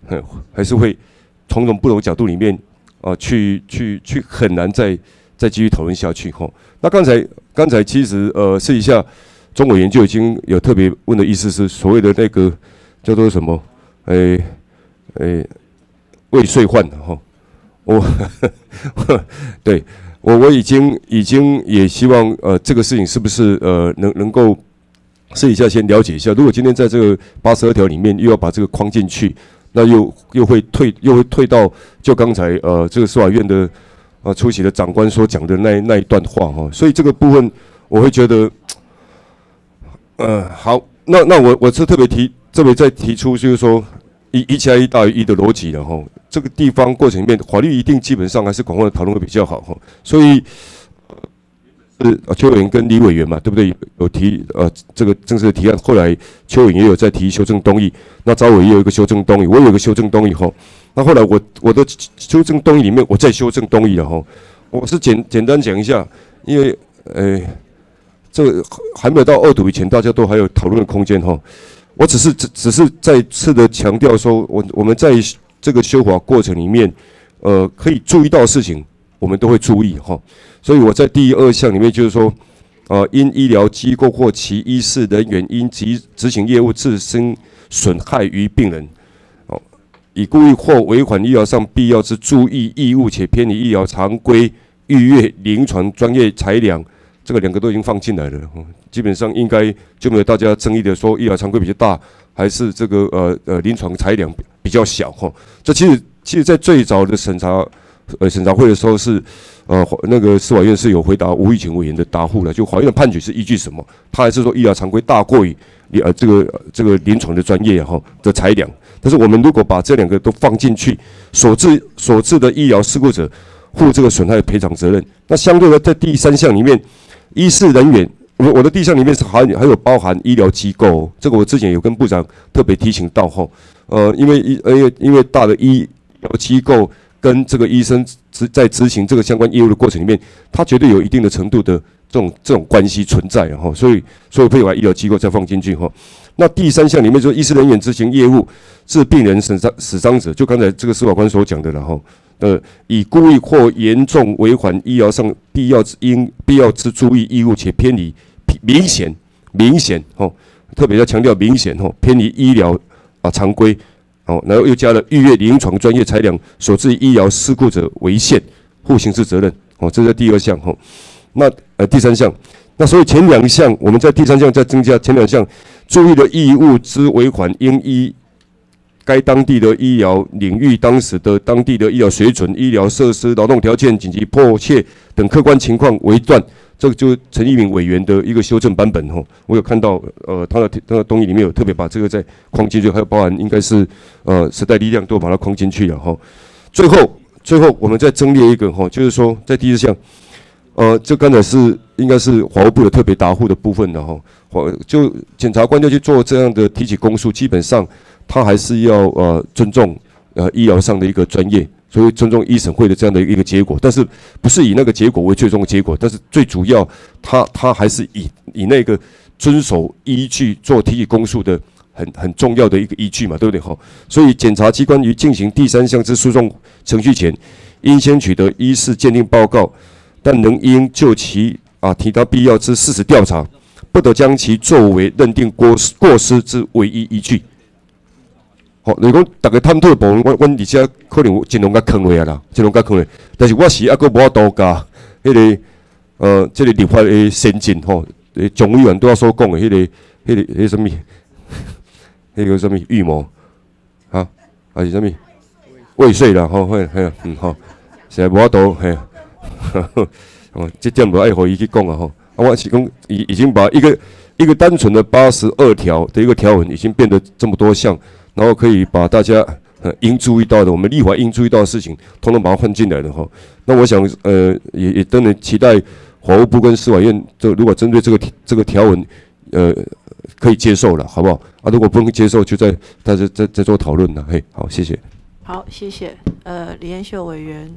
嗯，还是会从种不同角度里面啊、呃，去去去很难再再继续讨论下去哈。那刚才刚才其实呃，试一下钟委员就已经有特别问的意思是所谓的那个叫做什么？诶、欸、诶、欸，未遂犯的哈。我对我我已经已经也希望呃这个事情是不是呃能能够试一下先了解一下。如果今天在这个八十二条里面又要把这个框进去，那又又会退又会退到就刚才呃这个司法院的呃出席的长官所讲的那那一段话哈。所以这个部分我会觉得，呃好，那那我我是特别提特别再提出就是说一一加一大于一的逻辑了哈。这个地方过程里面，法律一定基本上还是广泛的讨论会比较好哈。所以，是邱委员跟李委员嘛，对不对？有提呃这个正式的提案，后来邱委员也有在提修正动议，那赵委也有一个修正动议，我有一个修正动议哈。那后来我我的修正动议里面，我再修正动议了哈。我是简简单讲一下，因为呃这个还没有到二读以前，大家都还有讨论的空间哈。我只是只只是再次的强调说，我我们在这个修法过程里面，呃，可以注意到的事情，我们都会注意哈。所以我在第二项里面就是说，呃，因医疗机构或其医事人员因执执行业务自身损害于病人，哦，以故意或违反医疗上必要之注意义务且偏离医疗常规、逾越临床专业裁量，这个两个都已经放进来了，嗯、基本上应该就没有大家争议的说医疗常规比较大，还是这个呃呃临床裁量比较小哈。这其实其实在最早的审查呃审查会的时候是呃那个司法院是有回答吴玉琴委员的答复了，就法院的判决是依据什么？他还是说医疗常规大过于呃这个、呃、这个临床的专业哈的裁量。但是我们如果把这两个都放进去，所致所致的医疗事故者负这个损害赔偿责任。那相对的在第三项里面，医事人员。我我的第一项里面是还还有包含医疗机构，这个我之前有跟部长特别提醒到吼，呃，因为医因为因为大的医疗机构跟这个医生执在执行这个相关业务的过程里面，它绝对有一定的程度的这种这种关系存在哈，所以所以会把医疗机构再放进去哈。那第三项里面就是医师人员执行业务致病人死伤死伤者，就刚才这个司法官所讲的了哈。呃，以故意或严重违反医疗上必要之应必要之注意义务且偏离明显明显哦，特别要强调明显哦，偏离医疗啊常规哦，然后又加了逾越临床专业裁量所致医疗事故者为限负刑事责任哦，这是第二项哦。那呃第三项，那所以前两项我们在第三项再增加前两项注意的义务之违反应依该当地的医疗领域、当时的当地的医疗水准、医疗设施、劳动条件、紧急迫切等客观情况为断，这个就是陈一鸣委员的一个修正版本吼。我有看到，呃，他的他的动议里面有特别把这个再框进去，还有包含应该是呃时代力量都把它框进去了吼。最后，最后我们再增列一个吼，就是说在第四项，呃，这刚才是应该是法务部的特别答复的部分的吼，就检察官要去做这样的提起公诉，基本上。他还是要呃尊重呃医疗上的一个专业，所以尊重医审会的这样的一个结果，但是不是以那个结果为最终的结果，但是最主要他他还是以以那个遵守依据做提起公诉的很很重要的一个依据嘛，对不对哈？所以检察机关于进行第三项之诉讼程序前，应先取得医事鉴定报告，但仍应就其啊提到必要之事实调查，不得将其作为认定过失过失之唯一依据。好，你讲大家探讨的部分，我我而且可能尽量甲坑落啊啦，尽量甲坑落。但是我是还阁无法度加迄个呃，这个立法的先进吼，诶，总委员都要所讲的迄个、迄个、迄个什么，迄个什么预谋啊，还是什么未遂啦，吼，嘿，嘿，嗯，吼，实在无法度，嘿，哦，这点无爱互伊去讲啊，吼。啊，我是讲已已经把一个一个单纯的八十二条的一个条文，已经变得这么多项。然后可以把大家呃应注意到的，我们立法应注意到的事情，统统把它换进来了哈。那我想呃也也当然期待法务部跟司法院，就如果针对这个这个条文，呃可以接受了，好不好？啊，如果不能接受，就在大家再再做讨论了。嘿，好，谢谢。 好，谢谢。呃，李彦秀委员。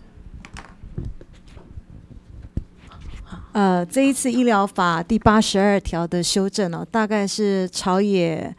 呃，这一次医疗法第八十二条的修正哦，大概是朝野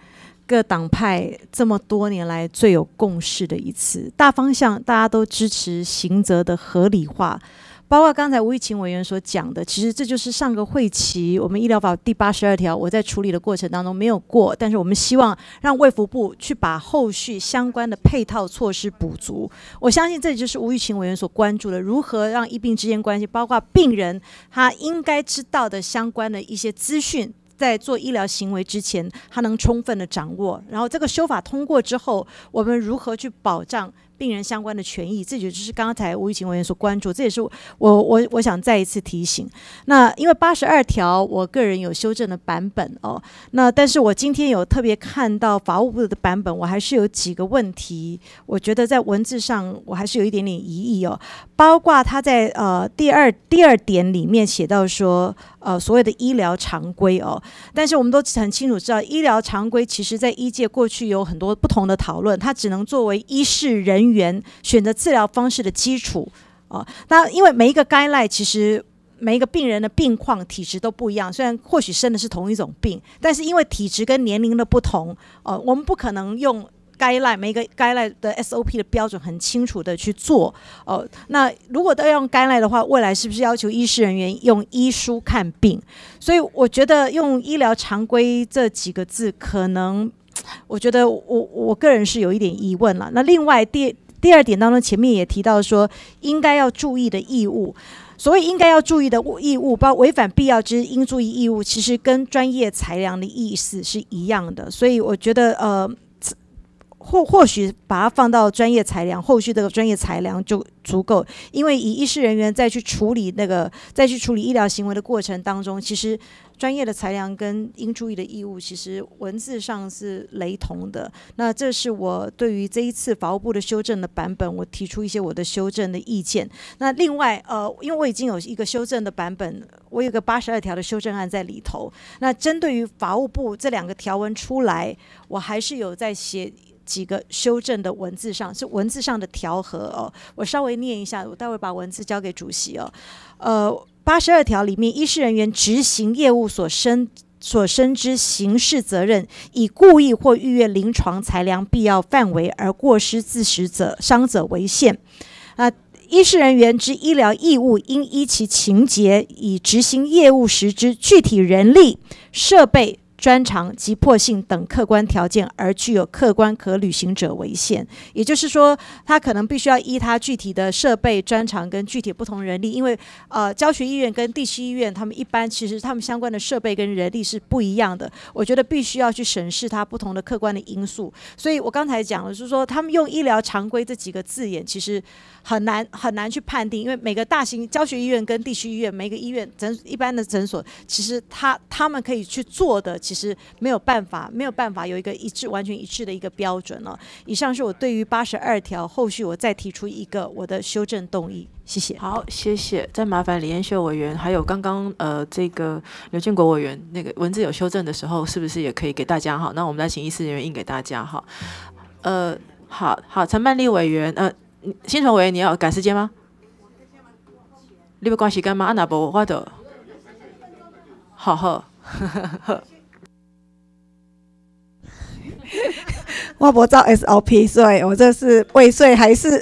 各党派这么多年来最有共识的一次，大方向大家都支持刑责的合理化。包括刚才吴玉琴委员所讲的，其实这就是上个会期我们医疗法第八十二条，我在处理的过程当中没有过，但是我们希望让卫福部去把后续相关的配套措施补足。我相信这就是吴玉琴委员所关注的，如何让医病之间关系，包括病人他应该知道的相关的一些资讯，在做医疗行为之前，他能充分的掌握。然后这个修法通过之后，我们如何去保障病人相关的权益，这就是刚才吴玉琴委员所关注，这也是我我我想再一次提醒。那因为八十二条，我个人有修正的版本哦，那但是我今天有特别看到法务部的版本，我还是有几个问题，我觉得在文字上我还是有一点点疑义哦，包括他在呃第二第二点里面写到说，呃所谓的医疗常规哦，但是我们都很清楚知道，医疗常规其实在医界过去有很多不同的讨论，它只能作为医事人员选择治疗方式的基础哦。那因为每一个 guideline 其实每一个病人的病况体质都不一样，虽然或许生的是同一种病，但是因为体质跟年龄的不同，呃，我们不可能用guideline每一个 guideline 的 S O P 的标准很清楚的去做哦、呃。那如果都要用 guideline 的话，未来是不是要求医师人员用医书看病？所以我觉得用医疗常规这几个字，可能我觉得我我个人是有一点疑问了。那另外第第二点当中，前面也提到说应该要注意的义务。所谓应该要注意的义务，包括违反必要之应注意义务，其实跟专业裁量的意思是一样的。所以我觉得呃。或或许把它放到专业裁量，后续这个专业裁量就足够，因为以医师人员再去处理那个再去处理医疗行为的过程当中，其实专业的裁量跟应注意的义务，其实文字上是雷同的。那这是我对于这一次法务部的修正的版本，我提出一些我的修正的意见。那另外呃，因为我已经有一个修正的版本，我有个八十二条的修正案在里头。那针对于法务部这两个条文出来，我还是有在写几个修正的文字上，是文字上的调和哦。我稍微念一下，我待会把文字交给主席哦。呃，八十二条里面，医事人员执行业务所生所生之刑事责任，以故意或逾越临床裁量必要范围而过失致死者、伤者为限。啊、呃。医事人员之医疗义务，应依其情节，以执行业务时之具体人力、设备、专长、急迫性等客观条件而具有客观可履行者为限。也就是说，他可能必须要依他具体的设备、专长跟具体不同人力，因为呃，教学医院跟地区医院，他们一般其实他们相关的设备跟人力是不一样的。我觉得必须要去审视它不同的客观的因素。所以我刚才讲了，就是说他们用医疗常规这几个字眼，其实很难很难去判定，因为每个大型教学医院跟地区医院，每个医院诊一般的诊所，其实他他们可以去做的，其实没有办法没有办法有一个一致完全一致的一个标准了、哦。以上是我对于八十二条，后续我再提出一个我的修正动议。谢谢。 好，谢谢。再麻烦李彦秀委员，还有刚刚呃这个刘建国委员，那个文字有修正的时候，是不是也可以给大家哈？那我们来请医师人员印给大家哈。呃，好好，陈曼丽委员，呃。新纯委员，你要赶时间吗？你要赶时间吗？啊，那无我就好好。 我不照 S O P 税，我这是未税还是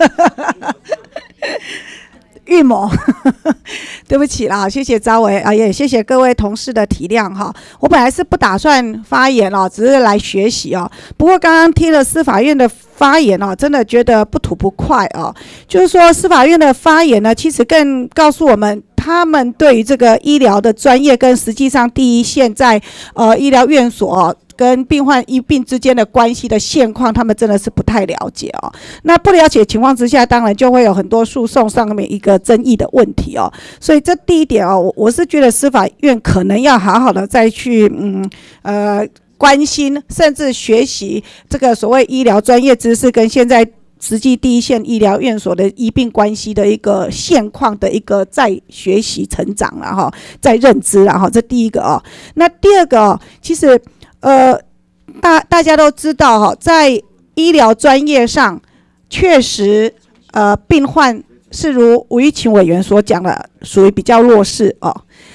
预谋？对不起啦，谢谢招委啊，也谢谢各位同事的体谅哈。我本来是不打算发言哦，只是来学习哦。不过刚刚听了司法院的发言哦，真的觉得不吐不快哦。就是说司法院的发言呢，其实更告诉我们，他们对于这个医疗的专业跟实际上第一线在呃医疗院所、哦、跟病患医病之间的关系的现况，他们真的是不太了解哦。那不了解情况之下，当然就会有很多诉讼上面一个争议的问题哦。所以这第一点哦，我我是觉得司法院可能要好好的再去嗯呃关心，甚至学习这个所谓医疗专业知识跟现在实际第一线医疗院所的医病关系的一个现况的一个再学习成长了哈，再认知了哈，这第一个哦。那第二个哦，其实呃大大家都知道哈，在医疗专业上，确实呃病患是如吴玉琴委员所讲的，属于比较弱势哦。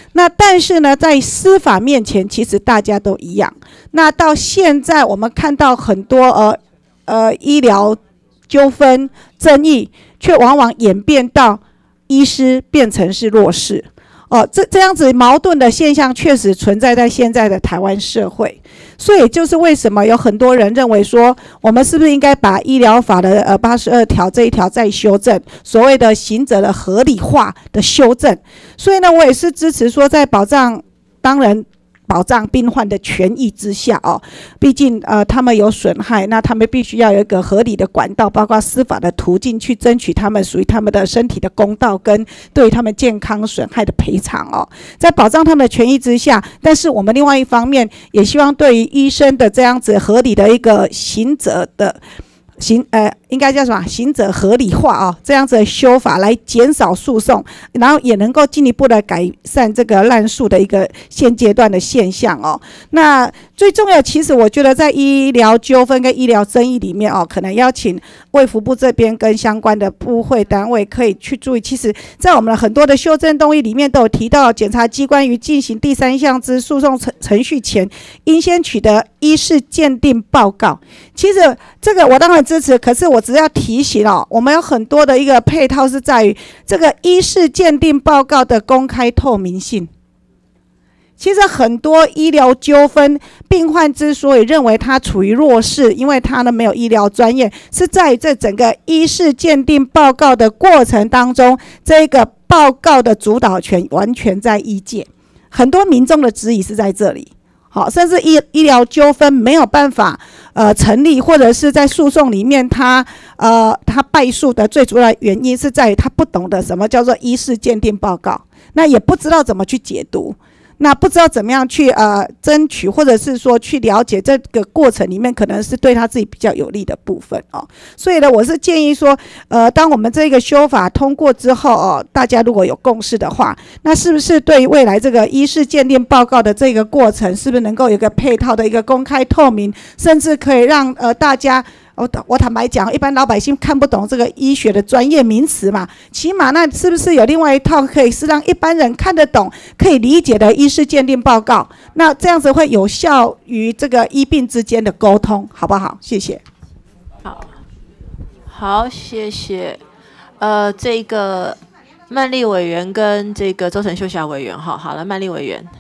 那但是呢，在司法面前，其实大家都一样。那到现在，我们看到很多呃呃医疗纠纷争议，却往往演变到医师变成是弱势。哦，这这样子矛盾的现象确实存在在现在的台湾社会，所以就是为什么有很多人认为说，我们是不是应该把医疗法的呃八十二条这一条再修正，所谓的刑责的合理化的修正。所以呢，我也是支持说，在保障当然保障病患的权益之下哦，毕竟呃他们有损害，那他们必须要有一个合理的管道，包括司法的途径去争取他们属于他们的身体的公道跟对于他们健康损害的赔偿哦。在保障他们的权益之下，但是我们另外一方面也希望对于医生的这样子合理的一个刑责的刑呃，应该叫什么？刑责合理化啊、哦，这样子的修法来减少诉讼，然后也能够进一步的改善这个滥诉的一个现阶段的现象哦。那最重要，其实我觉得在医疗纠纷跟医疗争议里面哦，可能要请卫福部这边跟相关的部会单位可以去注意。其实，在我们的很多的修正动议里面都有提到，检察机关于进行第三项之诉讼程程序前，应先取得医事鉴定报告。其实这个我当然支持，可是我只要提醒哦，我们有很多的一个配套是在于这个医事鉴定报告的公开透明性。其实很多医疗纠纷，病患之所以认为他处于弱势，因为他呢没有医疗专业，是在于这整个医事鉴定报告的过程当中，这个报告的主导权完全在医界。很多民众的质疑是在这里。好，甚至医医疗纠纷没有办法呃成立，或者是在诉讼里面他呃他败诉的最主要的原因是在于他不懂得什么叫做医事鉴定报告，那也不知道怎么去解读。那不知道怎么样去呃争取，或者是说去了解这个过程里面可能是对他自己比较有利的部分哦。所以呢，我是建议说，呃，当我们这个修法通过之后哦，大家如果有共识的话，那是不是对于未来这个医事鉴定报告的这个过程，是不是能够有一个配套的一个公开透明，甚至可以让呃大家。我我坦白讲，一般老百姓看不懂这个医学的专业名词嘛，起码那是不是有另外一套可以是让一般人看得懂、可以理解的医师鉴定报告？那这样子会有效于这个医病之间的沟通，好不好？谢谢。 好，好，谢谢。呃，这个曼丽委员跟这个周成秀霞委员，哈，好了，曼丽委员。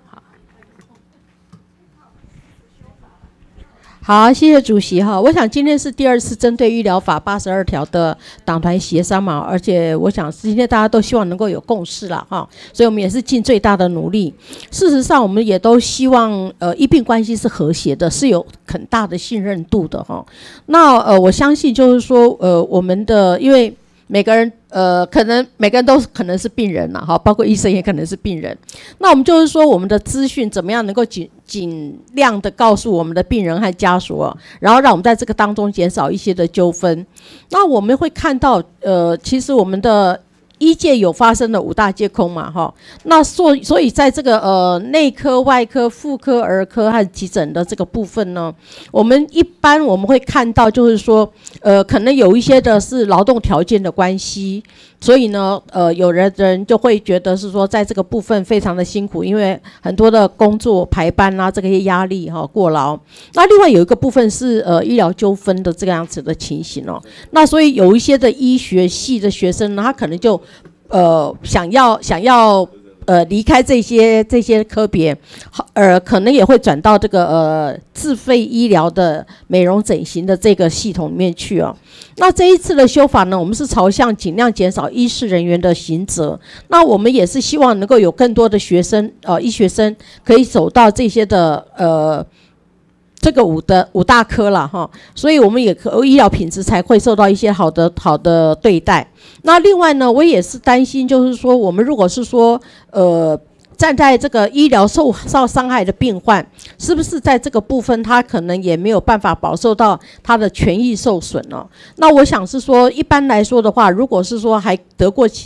好，谢谢主席哈。我想今天是第二次针对医疗法八十二条的党团协商嘛，而且我想今天大家都希望能够有共识了哈，所以我们也是尽最大的努力。事实上，我们也都希望呃医病关系是和谐的，是有很大的信任度的哈。那呃，我相信就是说呃，我们的因为每个人呃，可能每个人都可能是病人了哈，包括医生也可能是病人。那我们就是说，我们的资讯怎么样能够尽尽量的告诉我们的病人和家属啊，然后让我们在这个当中减少一些的纠纷。那我们会看到，呃，其实我们的医界有发生的五大皆空嘛，哈。那所所以在这个呃内科、外科、妇科、儿科和急诊的这个部分呢，我们一般我们会看到就是说，呃，可能有一些的是劳动条件的关系。所以呢，呃，有的人就会觉得是说，在这个部分非常的辛苦，因为很多的工作排班啊，这个些压力哈、哦、过劳。那另外有一个部分是呃医疗纠纷的这个样子的情形哦。那所以有一些的医学系的学生呢，他可能就呃想要想要。呃，离开这些这些科别，呃，可能也会转到这个呃自费医疗的美容整形的这个系统里面去哦。那这一次的修法呢，我们是朝向尽量减少医事人员的刑责。那我们也是希望能够有更多的学生，呃，医学生可以走到这些的呃。这个五的五大科了哈，所以我们也可医疗品质才会受到一些好的好的对待。那另外呢，我也是担心，就是说我们如果是说呃站在这个医疗受受伤害的病患，是不是在这个部分他可能也没有办法饱受到他的权益受损呢？那我想是说，一般来说的话，如果是说还得过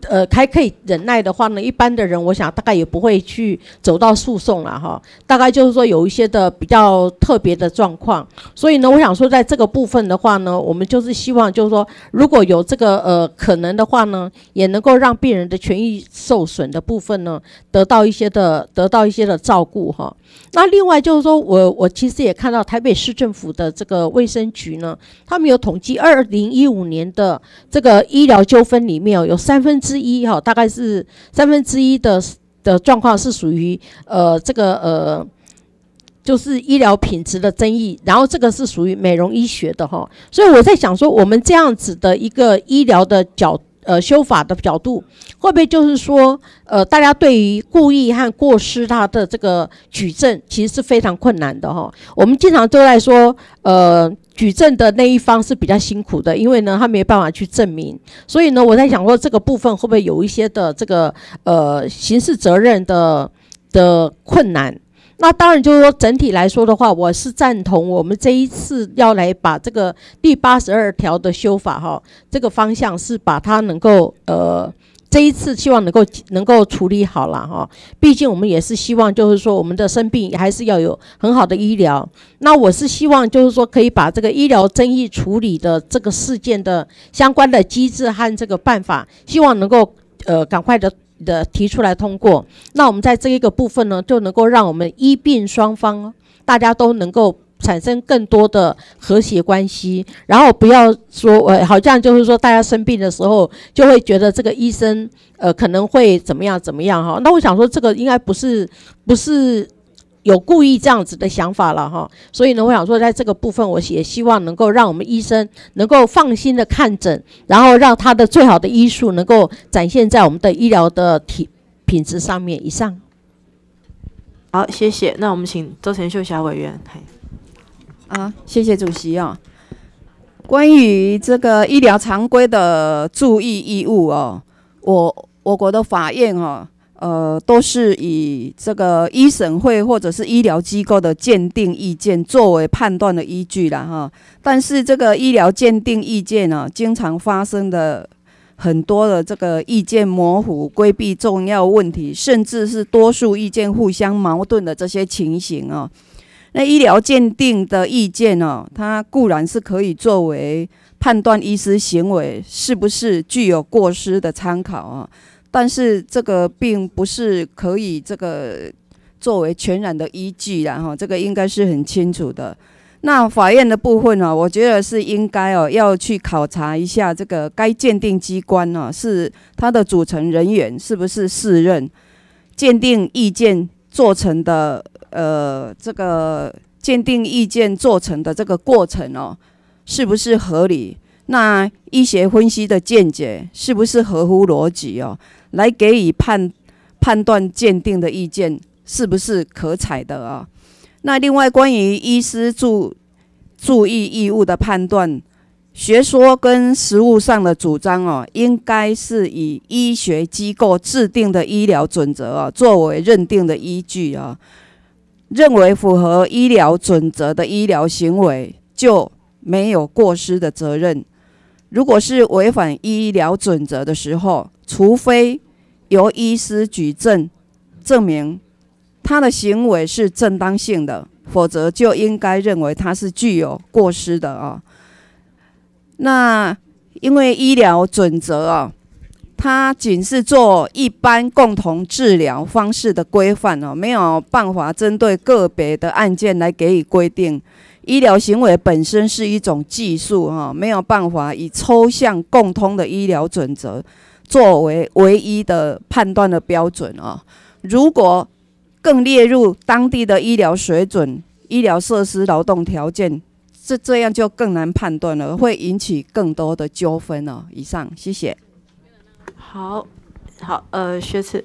呃，还可以忍耐的话呢，一般的人我想大概也不会去走到诉讼了哈。大概就是说有一些的比较特别的状况，所以呢，我想说在这个部分的话呢，我们就是希望就是说，如果有这个呃可能的话呢，也能够让病人的权益受损的部分呢，得到一些的得到一些的照顾哈。那另外就是说我我其实也看到台北市政府的这个卫生局呢，他们有统计二零一五年的这个医疗纠纷里面有三分之一哈，大概是三分之一的的状况是属于呃这个呃就是医疗品质的争议，然后这个是属于美容医学的哈，所以我在想说，我们这样子的一个医疗的角呃修法的角度，会不会就是说呃大家对于故意和过失它的这个举证其实是非常困难的哈？我们经常都在说呃。举证的那一方是比较辛苦的，因为呢他没办法去证明，所以呢我在想说这个部分会不会有一些的这个呃刑事责任的的困难。那当然就是说整体来说的话，我是赞同我们这一次要来把这个第八十二条的修法哈，这个方向是把它能够呃这一次希望能够能够处理好了哈，毕竟我们也是希望就是说我们的生病还是要有很好的医疗。那我是希望就是说可以把这个医疗争议处理的这个事件的相关的机制和这个办法，希望能够呃赶快的的提出来通过。那我们在这一个部分呢，就能够让我们医病双方大家都能够产生更多的和谐关系，然后不要说呃好像就是说大家生病的时候就会觉得这个医生呃可能会怎么样怎么样哈。那我想说这个应该不是不是有故意这样子的想法了哈。所以呢，我想说在这个部分，我也希望能够让我们医生能够放心的看诊，然后让他的最好的医术能够展现在我们的医疗的体品质上面。以上。 好，谢谢。那我们请周陈秀霞委员。 啊，谢谢主席啊。关于这个医疗常规的注意义务哦，我我国的法院哦，呃，都是以这个医审会或者是医疗机构的鉴定意见作为判断的依据啦哈。但是这个医疗鉴定意见呢、啊，经常发生的很多的这个意见模糊、规避重要问题，甚至是多数意见互相矛盾的这些情形啊。那医疗鉴定的意见呢、哦，它固然是可以作为判断医师行为是不是具有过失的参考啊，但是这个并不是可以这个作为全然的依据啦哈，这个应该是很清楚的。那法院的部分呢、哦，我觉得是应该哦要去考察一下这个该鉴定机关呢、哦、是它的组成人员是不是适任，鉴定意见做成的。呃，这个鉴定意见做成的这个过程哦，是不是合理？那医学分析的见解是不是合乎逻辑哦？来给予判判断鉴定的意见是不是可采的啊？那另外关于医师注注意义务的判断，学说跟实务上的主张哦，应该是以医学机构制定的医疗准则啊作为认定的依据啊。认为符合医疗准则的医疗行为就没有过失的责任。如果是违反医疗准则的时候，除非由医师举证证明他的行为是正当性的，否则就应该认为他是具有过失的啊。那因为医疗准则啊，它仅是做一般共同治疗方式的规范哦，没有办法针对个别的案件来给予规定。医疗行为本身是一种技术哈，没有办法以抽象共通的医疗准则作为唯一的判断的标准啊。如果更列入当地的医疗水准、医疗设施、劳动条件，这这样就更难判断了，会引起更多的纠纷哦。以上，谢谢。 好，好，呃，学次，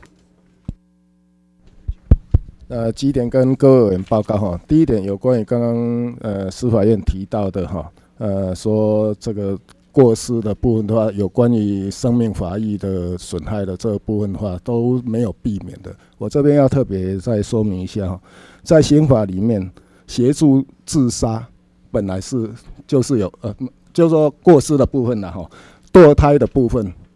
呃，几点跟各位委员报告哈。第一点，有关于刚刚呃司法院提到的哈，呃，说这个过失的部分的话，有关于生命法益的损害的这个部分的话，都没有避免的。我这边要特别再说明一下哈，在刑法里面，协助自杀本来是就是有呃，就是说过失的部分啦哈，堕胎的部分。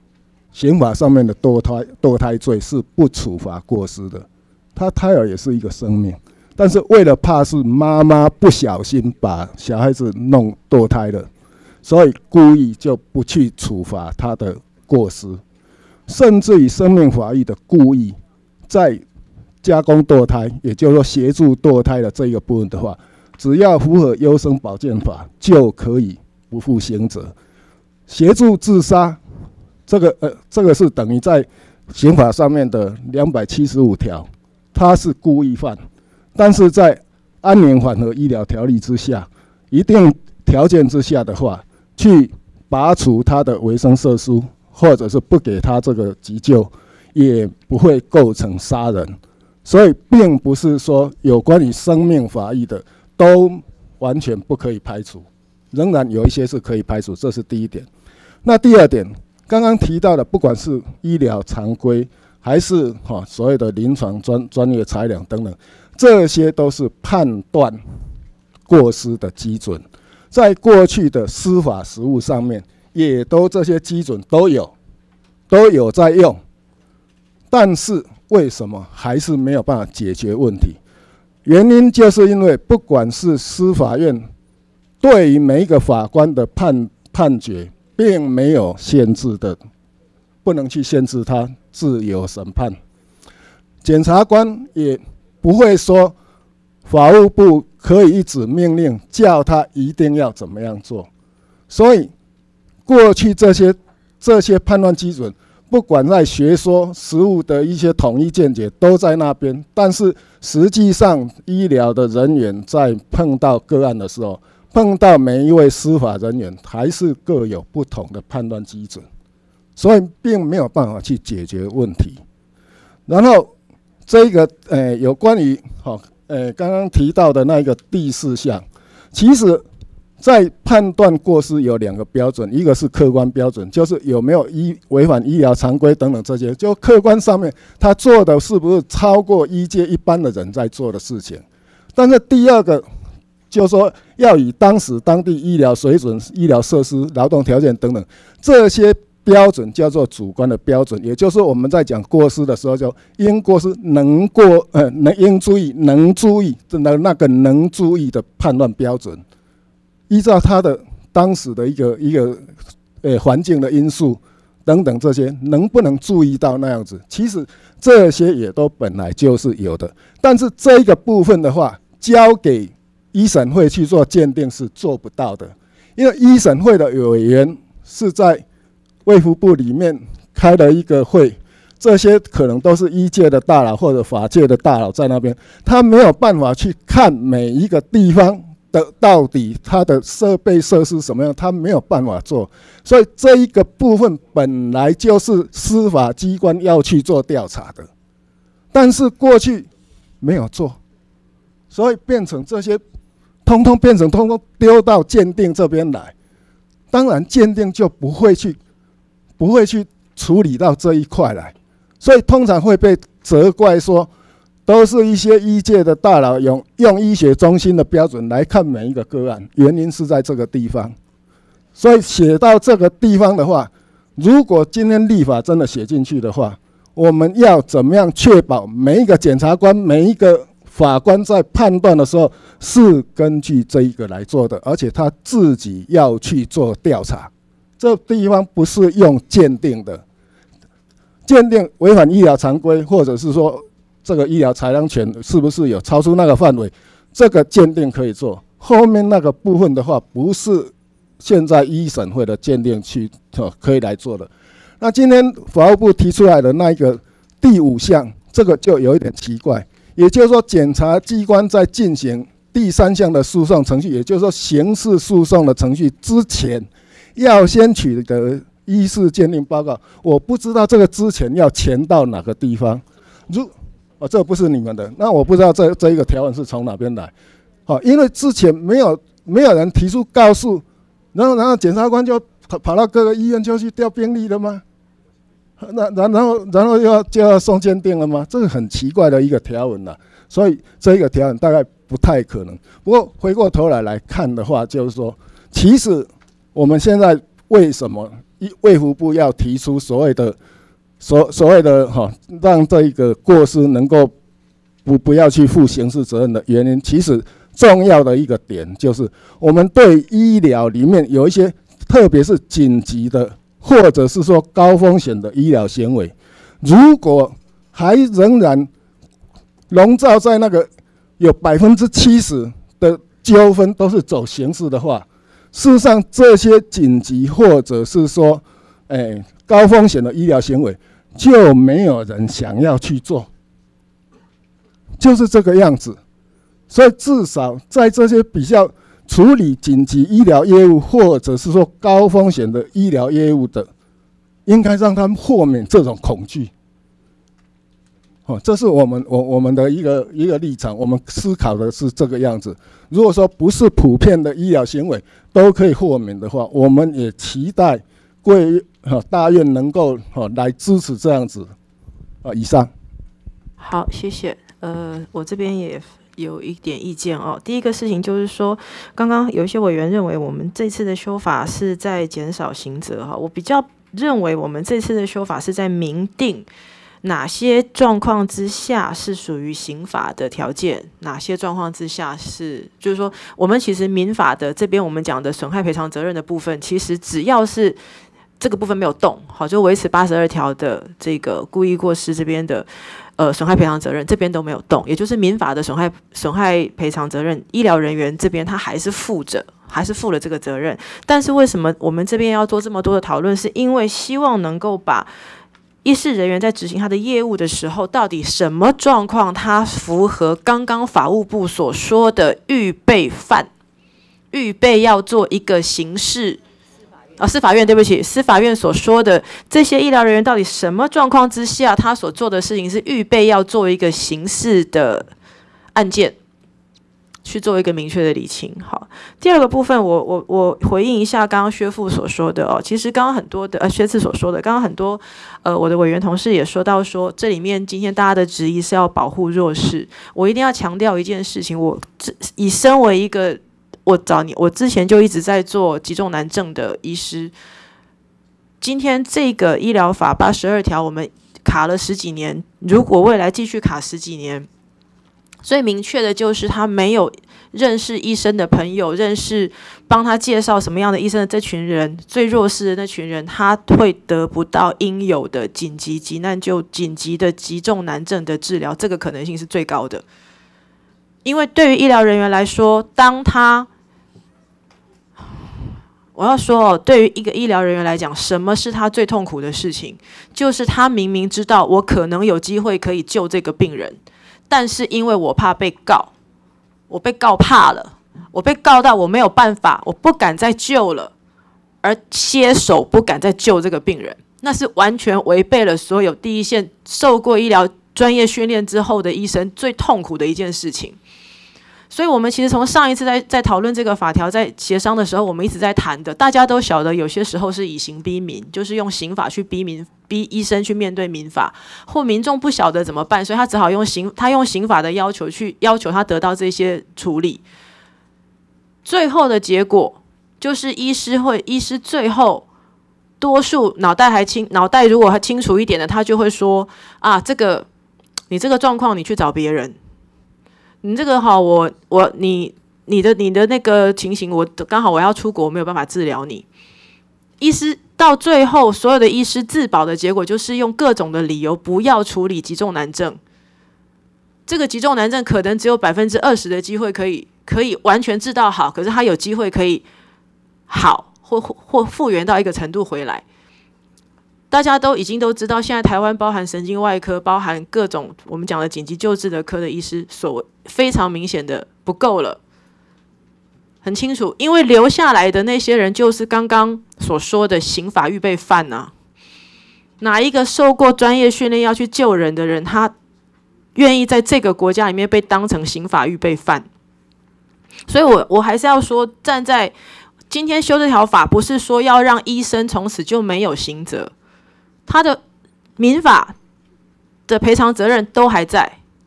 刑法上面的堕胎堕胎罪是不处罚过失的，他胎儿也是一个生命，但是为了怕是妈妈不小心把小孩子弄堕胎了，所以故意就不去处罚他的过失，甚至于生命法益的故意，在加工堕胎，也就是说协助堕胎的这一个部分的话，只要符合优生保健法，就可以不负刑责。协助自杀，这个呃，这个是等于在刑法上面的两百七十五条，他是故意犯，但是在安宁缓和医疗条例之下，一定条件之下的话，去拔除他的维生色素，或者是不给他这个急救，也不会构成杀人。所以，并不是说有关于生命法益的都完全不可以排除，仍然有一些是可以排除，这是第一点。那第二点，刚刚提到的，不管是医疗常规，还是哈所谓的临床专专业裁量等等，这些都是判断过失的基准，在过去的司法实务上面，也都这些基准都有，都有在用，但是为什么还是没有办法解决问题？原因就是因为不管是司法院对于每一个法官的判判决，并没有限制的，不能去限制他自由审判。检察官也不会说法务部可以一纸命令叫他一定要怎么样做。所以过去这些这些判断基准，不管在学说、实务的一些统一见解都在那边，但是实际上医疗的人员在碰到个案的时候，碰到每一位司法人员还是各有不同的判断基准，所以并没有办法去解决问题。然后这个呃有关于好呃刚刚提到的那一个第四项，其实在判断过失有两个标准，一个是客观标准，就是有没有医违反医疗常规等等这些，就客观上面他做的是不是超过医界一般的人在做的事情。但是第二个就是说要以当时当地医疗水准、医疗设施、劳动条件等等这些标准叫做主观的标准，也就是我们在讲过失的时候，就应过失能过呃能应注意能注意的那个能注意的判断标准。依照他的当时的一个一个呃环境的因素等等这些，能不能注意到那样子？其实这些也都本来就是有的，但是这一个部分的话，交给医审会去做鉴定是做不到的，因为医审会的委员是在卫福部里面开了一个会，这些可能都是医界的大佬或者法界的大佬在那边，他没有办法去看每一个地方的到底它的设备设施什么样，他没有办法做，所以这一个部分本来就是司法机关要去做调查的，但是过去没有做，所以变成这些通通变成通通丢到鉴定这边来，当然鉴定就不会去不会去处理到这一块来，所以通常会被责怪说都是一些医界的大佬用用医学中心的标准来看每一个个案，原因是在这个地方。所以写到这个地方的话，如果今天立法真的写进去的话，我们要怎么样确保每一个检察官、每一个法官在判断的时候是根据这一个来做的，而且他自己要去做调查。这地方不是用鉴定的，鉴定违反医疗常规，或者是说这个医疗裁量权是不是有超出那个范围，这个鉴定可以做。后面那个部分的话，不是现在医审会的鉴定去可以来做的。那今天法务部提出来的那一个第五项，这个就有一点奇怪，也就是说，检察机关在进行第三项的诉讼程序，也就是说刑事诉讼的程序之前，要先取得医事鉴定报告。我不知道这个之前要填到哪个地方，如哦，这不是你们的，那我不知道这这一个条文是从哪边来。好，因为之前没有没有人提出告诉，然后然后检察官就跑跑到各个医院就去调病历了吗？那然然后然后又要就要送鉴定了吗？这个很奇怪的一个条文了，所以这一个条文大概不太可能。不过回过头来来看的话，就是说，其实我们现在为什么卫福部要提出所谓的所所谓的哈、哦，让这一个过失能够不不要去负刑事责任的原因，其实重要的一个点就是我们对医疗里面有一些，特别是紧急的或者是说高风险的医疗行为，如果还仍然笼罩在那个有百分之七十的纠纷都是走刑事的话，事实上这些紧急或者是说，哎，高风险的医疗行为就没有人想要去做，就是这个样子。所以至少在这些比较处理紧急医疗业务或者是说高风险的医疗业务的，应该让他们豁免这种恐惧。哦，这是我们我我们的一个一个立场，我们思考的是这个样子。如果说不是普遍的医疗行为都可以豁免的话，我们也期待贵大院能够来支持这样子。啊，以上。 好，谢谢。呃，我这边也有一点意见哦。第一个事情就是说，刚刚有一些委员认为我们这次的修法是在减少刑责哈，我比较认为我们这次的修法是在明定哪些状况之下是属于刑法的条件，哪些状况之下是，就是说，我们其实民法的这边我们讲的损害赔偿责任的部分，其实只要是这个部分没有动，好，就维持八十二条的这个故意过失这边的呃损害赔偿责任这边都没有动，也就是民法的损害损害赔偿责任，医疗人员这边他还是负着。还是负了这个责任，但是为什么我们这边要做这么多的讨论？是因为希望能够把医事人员在执行他的业务的时候，到底什么状况他符合刚刚法务部所说的预备犯，预备要做一个刑事啊，司法院对不起，司法院所说的这些医疗人员到底什么状况之下，他所做的事情是预备要做一个刑事的案件。去做一个明确的理清。好，第二个部分我，我我我回应一下刚刚薛副所说的哦。其实刚刚很多的呃薛次所说的，刚刚很多呃我的委员同事也说到说，这里面今天大家的质疑是要保护弱势。我一定要强调一件事情，我以身为一个我早年我之前就一直在做急重难症的医师，今天这个医疗法八十二条我们卡了十几年，如果未来继续卡十几年。最明确的就是他没有认识医生的朋友，认识帮他介绍什么样的医生的这群人，最弱势的那群人，他会得不到应有的紧急急难救、紧急的急重难症的治疗，这个可能性是最高的。因为对于医疗人员来说，当他我要说哦，对于一个医疗人员来讲，什么是他最痛苦的事情？就是他明明知道我可能有机会可以救这个病人。但是因为我怕被告，我被告怕了，我被告到我没有办法，我不敢再救了，而歇手不敢再救这个病人，那是完全违背了所有第一线受过医疗专业训练之后的医生最痛苦的一件事情。所以我们其实从上一次在在讨论这个法条在协商的时候，我们一直在谈的，大家都晓得有些时候是以刑逼民，就是用刑法去逼民，逼医生去面对民法，或民众不晓得怎么办，所以他只好用刑他用刑法的要求去要求他得到这些处理。最后的结果就是医师会医师最后多数脑袋还清脑袋如果还清楚一点的，他就会说啊，这个你这个状况你去找别人。你这个好，我我你你的你的那个情形，我刚好我要出国，我没有办法治疗你。医师到最后，所有的医师自保的结果就是用各种的理由不要处理急重难症。这个急重难症可能只有百分之二十的机会可以可以完全治到好，可是他有机会可以好或或复原到一个程度回来。大家都已经都知道，现在台湾包含神经外科，包含各种我们讲的紧急救治的科的医师，所非常明显的不够了，很清楚，因为留下来的那些人就是刚刚所说的刑法预备犯啊。哪一个受过专业训练要去救人的人，他愿意在这个国家里面被当成刑法预备犯？所以我我还是要说，站在今天修这条法，不是说要让医生从此就没有刑责。他的民法的赔偿责任都还在，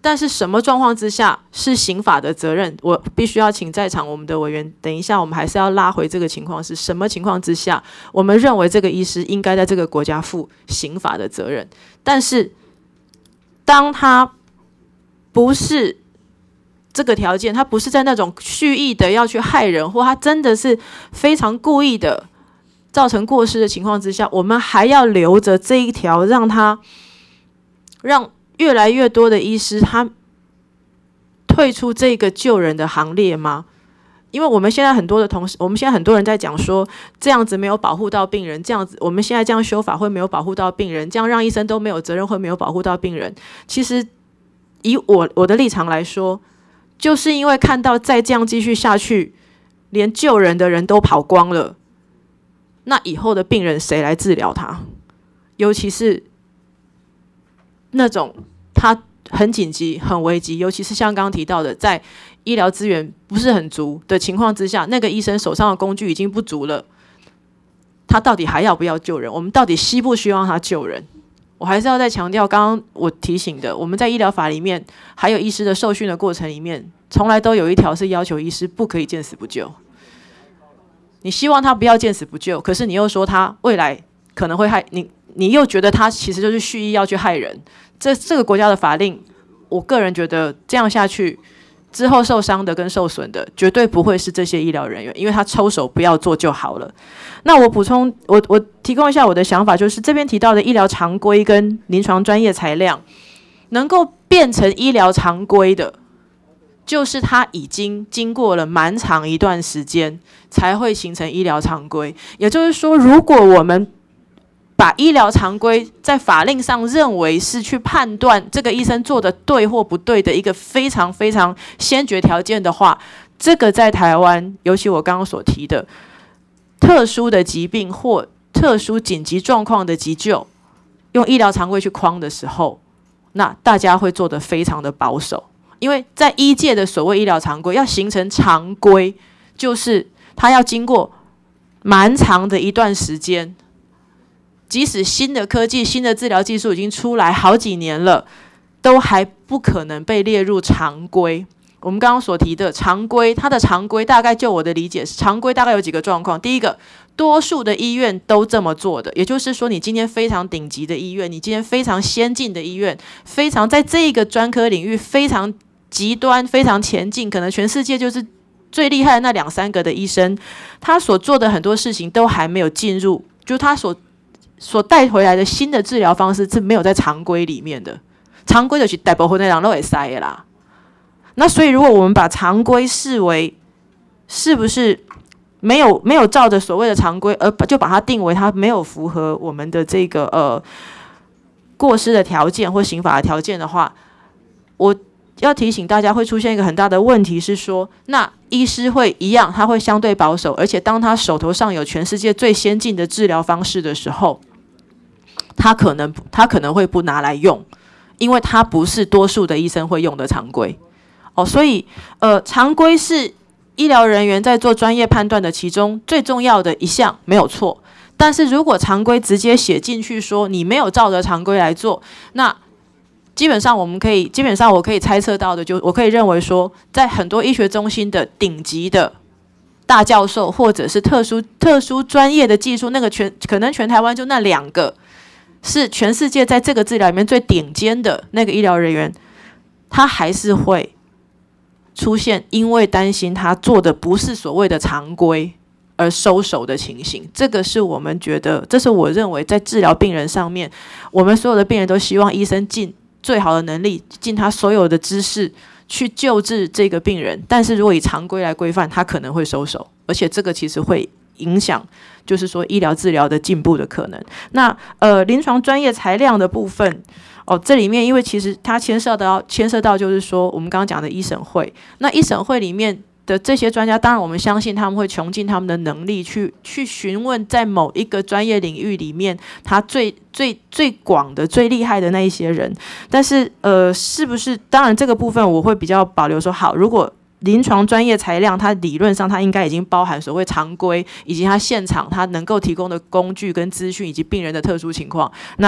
但是什么状况之下是刑法的责任？我必须要请在场我们的委员，等一下我们还是要拉回这个情况，是什么情况之下，我们认为这个医师应该在这个国家负刑法的责任？但是当他不是这个条件，他不是在那种蓄意的要去害人，或他真的是非常故意的造成过失的情况之下，我们还要留着这一条，让他让越来越多的医师他退出这个救人的行列吗？因为我们现在很多的同事，我们现在很多人在讲说，这样子没有保护到病人，这样子我们现在这样修法会没有保护到病人，这样让医生都没有责任会没有保护到病人。其实以我我的立场来说，就是因为看到再这样继续下去，连救人的人都跑光了，那以后的病人谁来治疗他？尤其是那种他很紧急、很危急，尤其是像刚刚提到的，在医疗资源不是很足的情况之下，那个医生手上的工具已经不足了，他到底还要不要救人？我们到底需不需要他救人？我还是要再强调，刚刚我提醒的，我们在医疗法里面，还有医师的受训的过程里面，从来都有一条是要求医师不可以见死不救。你希望他不要见死不救，可是你又说他未来可能会害你。你又觉得他其实就是蓄意要去害人，这这个国家的法令，我个人觉得这样下去之后受伤的跟受损的绝对不会是这些医疗人员，因为他抽手不要做就好了。那我补充，我我提供一下我的想法，就是这边提到的医疗常规跟临床专业裁量，能够变成医疗常规的，就是它已经经过了蛮长一段时间才会形成医疗常规。也就是说，如果我们把医疗常规在法令上认为是去判断这个医生做的对或不对的一个非常非常先决条件的话，这个在台湾，尤其我刚刚所提的特殊的疾病或特殊紧急状况的急救，用医疗常规去框的时候，那大家会做得非常的保守。因为在医界的所谓医疗常规要形成常规，就是它要经过蛮长的一段时间，即使新的科技、新的治疗技术已经出来好几年了，都还不可能被列入常规。我们刚刚所提的常规，它的常规大概就我的理解是，常规大概有几个状况。第一个，多数的医院都这么做的，也就是说，你今天非常顶级的医院，你今天非常先进的医院，非常在这一个专科领域非常极端、非常前进，可能全世界就是最厉害的那两三个的医生，他所做的很多事情都还没有进入，就是他所所带回来的新的治疗方式是没有在常规里面的。常规就是大部分的人都会塞的啦。那所以，如果我们把常规视为是不是没有没有照着所谓的常规，而就把它定为它没有符合我们的这个呃过失的条件或刑法的条件的话，我要提醒大家会出现一个很大的问题是说，那医师会一样，他会相对保守，而且当他手头上有全世界最先进的治疗方式的时候，他可能他可能会不拿来用，因为它不是多数的医生会用的常规。哦，所以呃，常规是医疗人员在做专业判断的其中最重要的一项，没有错。但是如果常规直接写进去说你没有照着常规来做，那基本上我们可以，基本上我可以猜测到的，就我可以认为说，在很多医学中心的顶级的大教授，或者是特殊特殊专业的技术，那个全可能全台湾就那两个是全世界在这个治疗里面最顶尖的那个医疗人员，他还是会出现因为担心他做的不是所谓的常规而收手的情形。这个是我们觉得，这是我认为在治疗病人上面，我们所有的病人都希望医生尽最好的能力，尽他所有的知识去救治这个病人，但是如果以常规来规范，他可能会收手，而且这个其实会影响就是说医疗治疗的进步的可能。那呃临床专业裁量的部分哦，这里面因为其实它牵涉到牵涉到就是说我们刚刚讲的医审会，那医审会里面的这些专家，当然我们相信他们会穷尽他们的能力去去询问在某一个专业领域里面他最最最广的最厉害的那一些人，但是呃是不是，当然这个部分我会比较保留说，好，如果临床专业裁量它理论上它应该已经包含所谓常规以及它现场它能够提供的工具跟资讯以及病人的特殊情况，那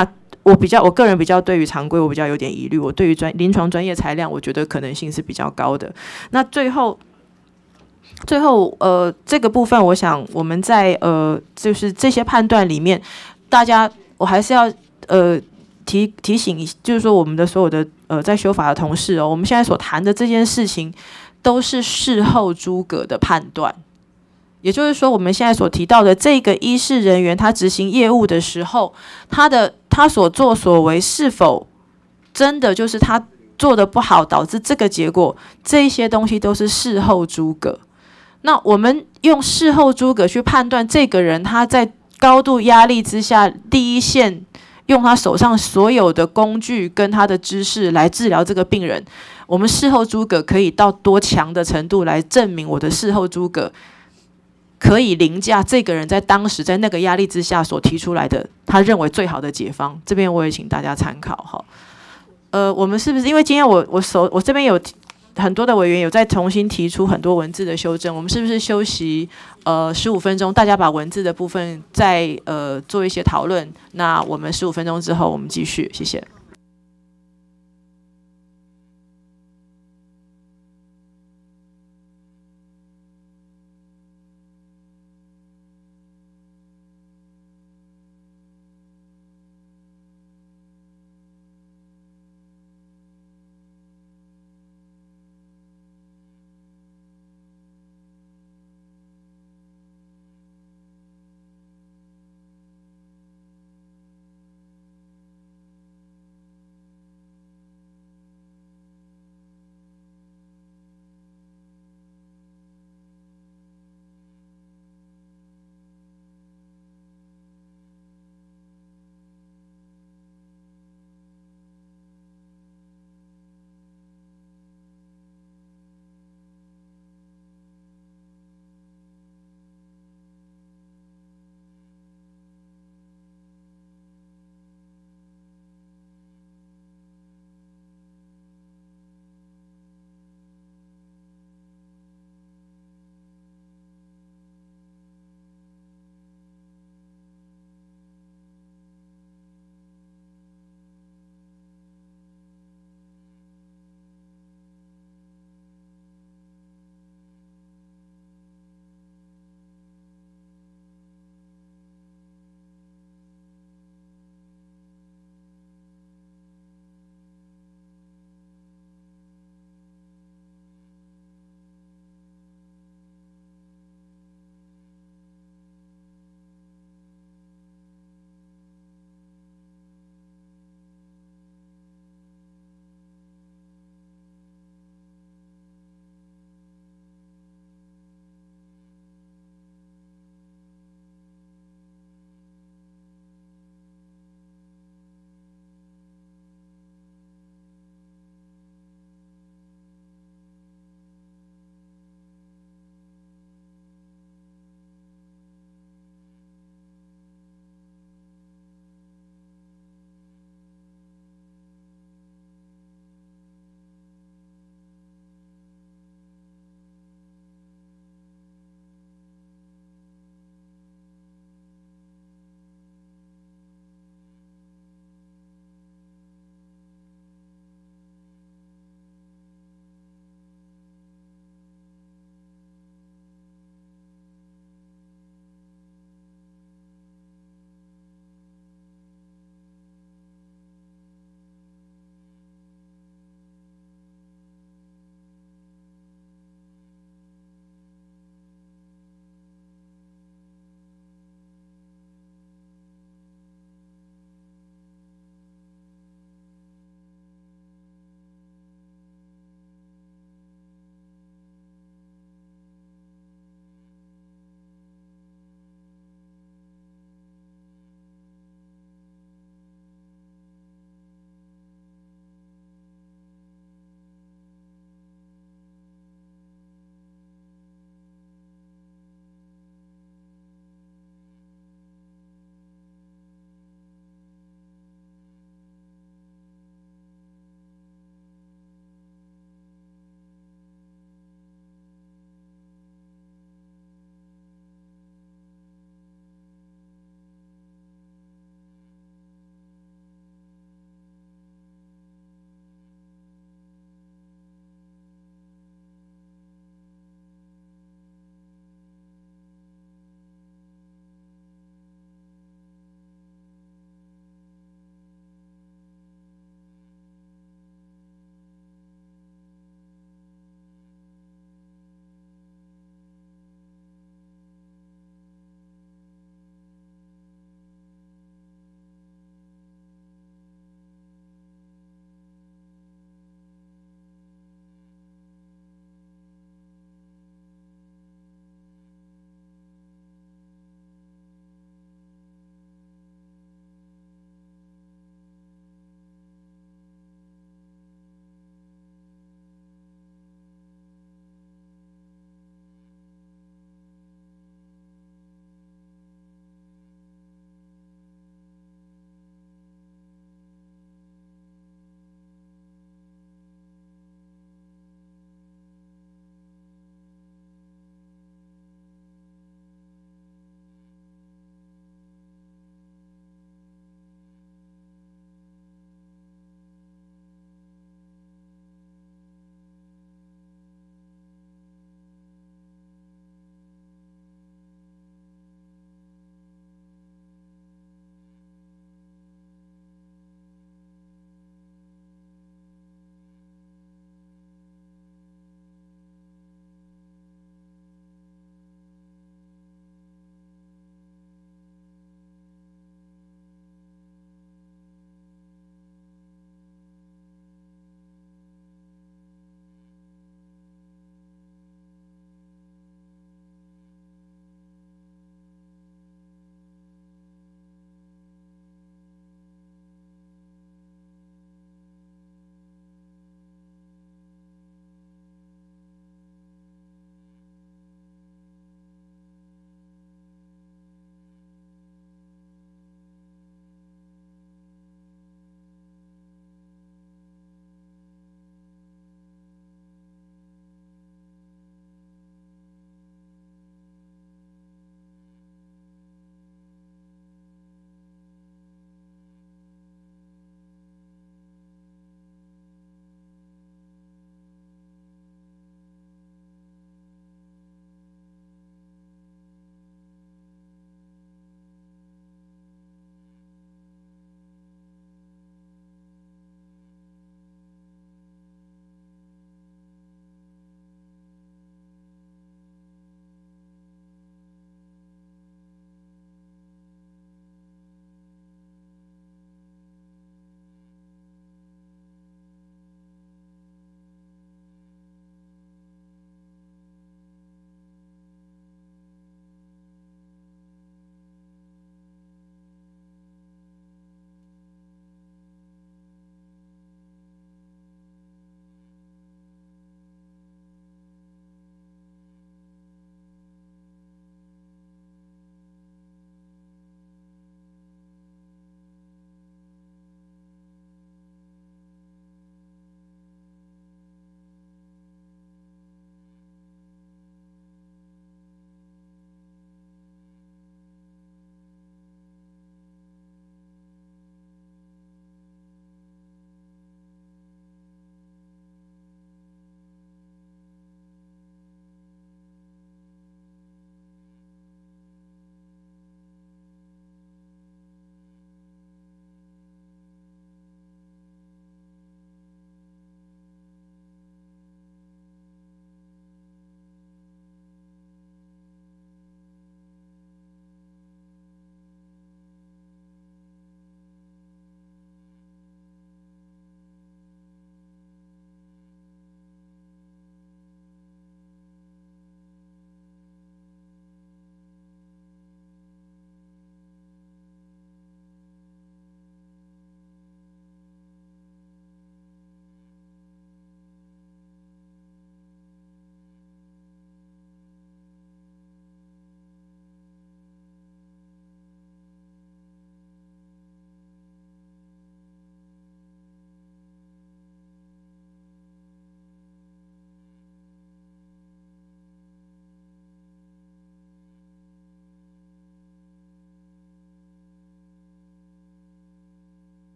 我比较我个人比较对于常规我比较有点疑虑，我对于专临床专业裁量，我觉得可能性是比较高的。那最后。最后，呃，这个部分，我想我们在呃，就是这些判断里面，大家我还是要呃提提醒，就是说我们的所有的呃在修法的同事哦，我们现在所谈的这件事情都是事后诸葛的判断，也就是说，我们现在所提到的这个医事人员他执行业务的时候，他的他所作所为是否真的就是他做的不好导致这个结果，这些东西都是事后诸葛。那我们用事后诸葛去判断这个人他在高度压力之下，第一线用他手上所有的工具跟他的知识来治疗这个病人，我们事后诸葛可以到多强的程度来证明我的事后诸葛可以凌驾这个人在当时在那个压力之下所提出来的他认为最好的解方。这边我也请大家参考哈。呃，我们是不是因为今天我我手我这边有很多的委员有再重新提出很多文字的修正，我们是不是休息呃十五分钟，大家把文字的部分再呃做一些讨论？那我们十五分钟之后我们继续，谢谢。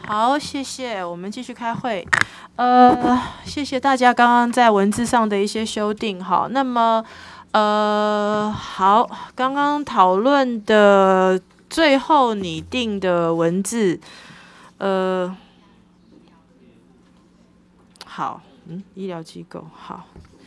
好，谢谢，我们继续开会。呃，谢谢大家刚刚在文字上的一些修订。好，那么呃，好，刚刚讨论的最后拟定的文字，呃，好，嗯，医疗机构，好。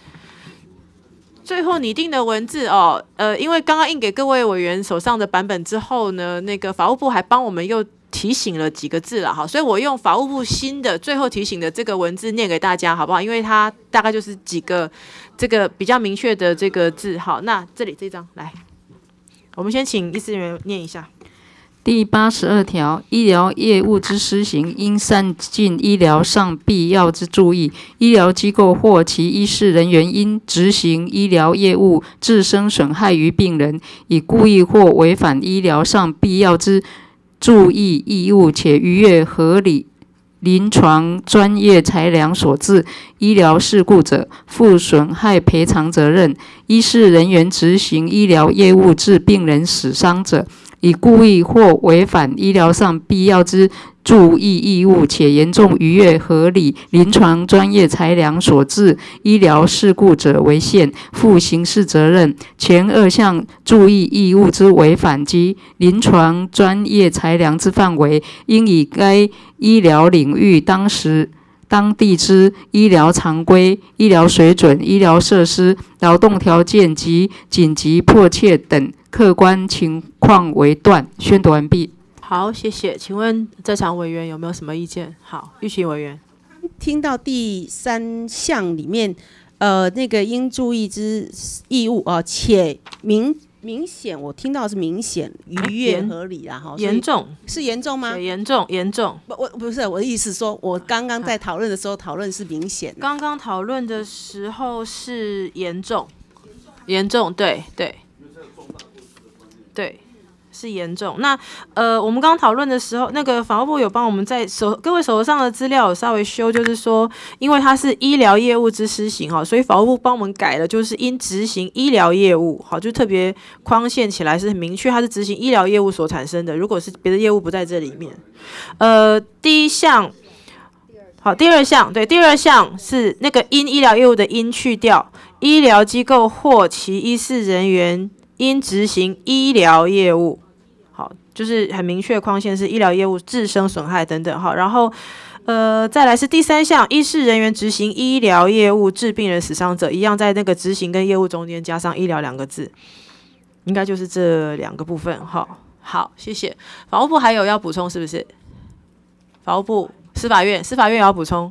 最后拟定的文字哦，呃，因为刚刚印给各位委员手上的版本之后呢，那个法务部还帮我们又提醒了几个字了，好，所以我用法务部新的最后提醒的这个文字念给大家，好不好？因为它大概就是几个这个比较明确的这个字，好，那这里这张来，我们先请医师人员念一下。 第八十二条，医疗业务之施行，应善尽医疗上必要之注意。医疗机构或其医事人员因执行医疗业务，致生损害于病人，以故意或违反医疗上必要之注意义务，且逾越合理临床专业裁量所致医疗事故者，负损害赔偿责任。医事人员执行医疗业务致病人死伤者，以故意或违反医疗上必要之注意义务，且严重逾越合理临床专业裁量所致医疗事故者为限，负刑事责任。前二项注意义务之违反及临床专业裁量之范围，应以该医疗领域当时当地之医疗常规、医疗水准、医疗设施、劳动条件及紧急迫切等客观情况为断。宣读完毕。 好，谢谢。请问在场委员有没有什么意见？好，玉琴委员。 听到第三项里面，呃，那个应注意之义务啊、呃，且明明显，我听到是明显逾越合理啦，哈， 严重是严重吗？ 严重，严重。 不，我不是我的意思说，我刚刚在讨论的时候讨论是明显， 刚刚讨论的时候是严重，严重，对对对。是严重。那呃，我们刚刚讨论的时候，那个法务部有帮我们在手各位手上的资料有稍微修，就是说，因为它是医疗业务之施行哈，所以法务部帮我们改了，就是因执行医疗业务，好，就特别框线起来是很明确，它是执行医疗业务所产生的。如果是别的业务不在这里面，呃，第一项，好，第二项，对，第二项是那个因医疗业务的因去掉，医疗机构或其医事人员因执行医疗业务。好，就是很明确框线是医疗业务致生损害等等哈，然后呃再来是第三项，医事人员执行医疗业务致病人死伤者，一样在那个执行跟业务中间加上医疗两个字，应该就是这两个部分哈。好，谢谢。法务部还有要补充是不是？法务部、司法院、司法院也要补充。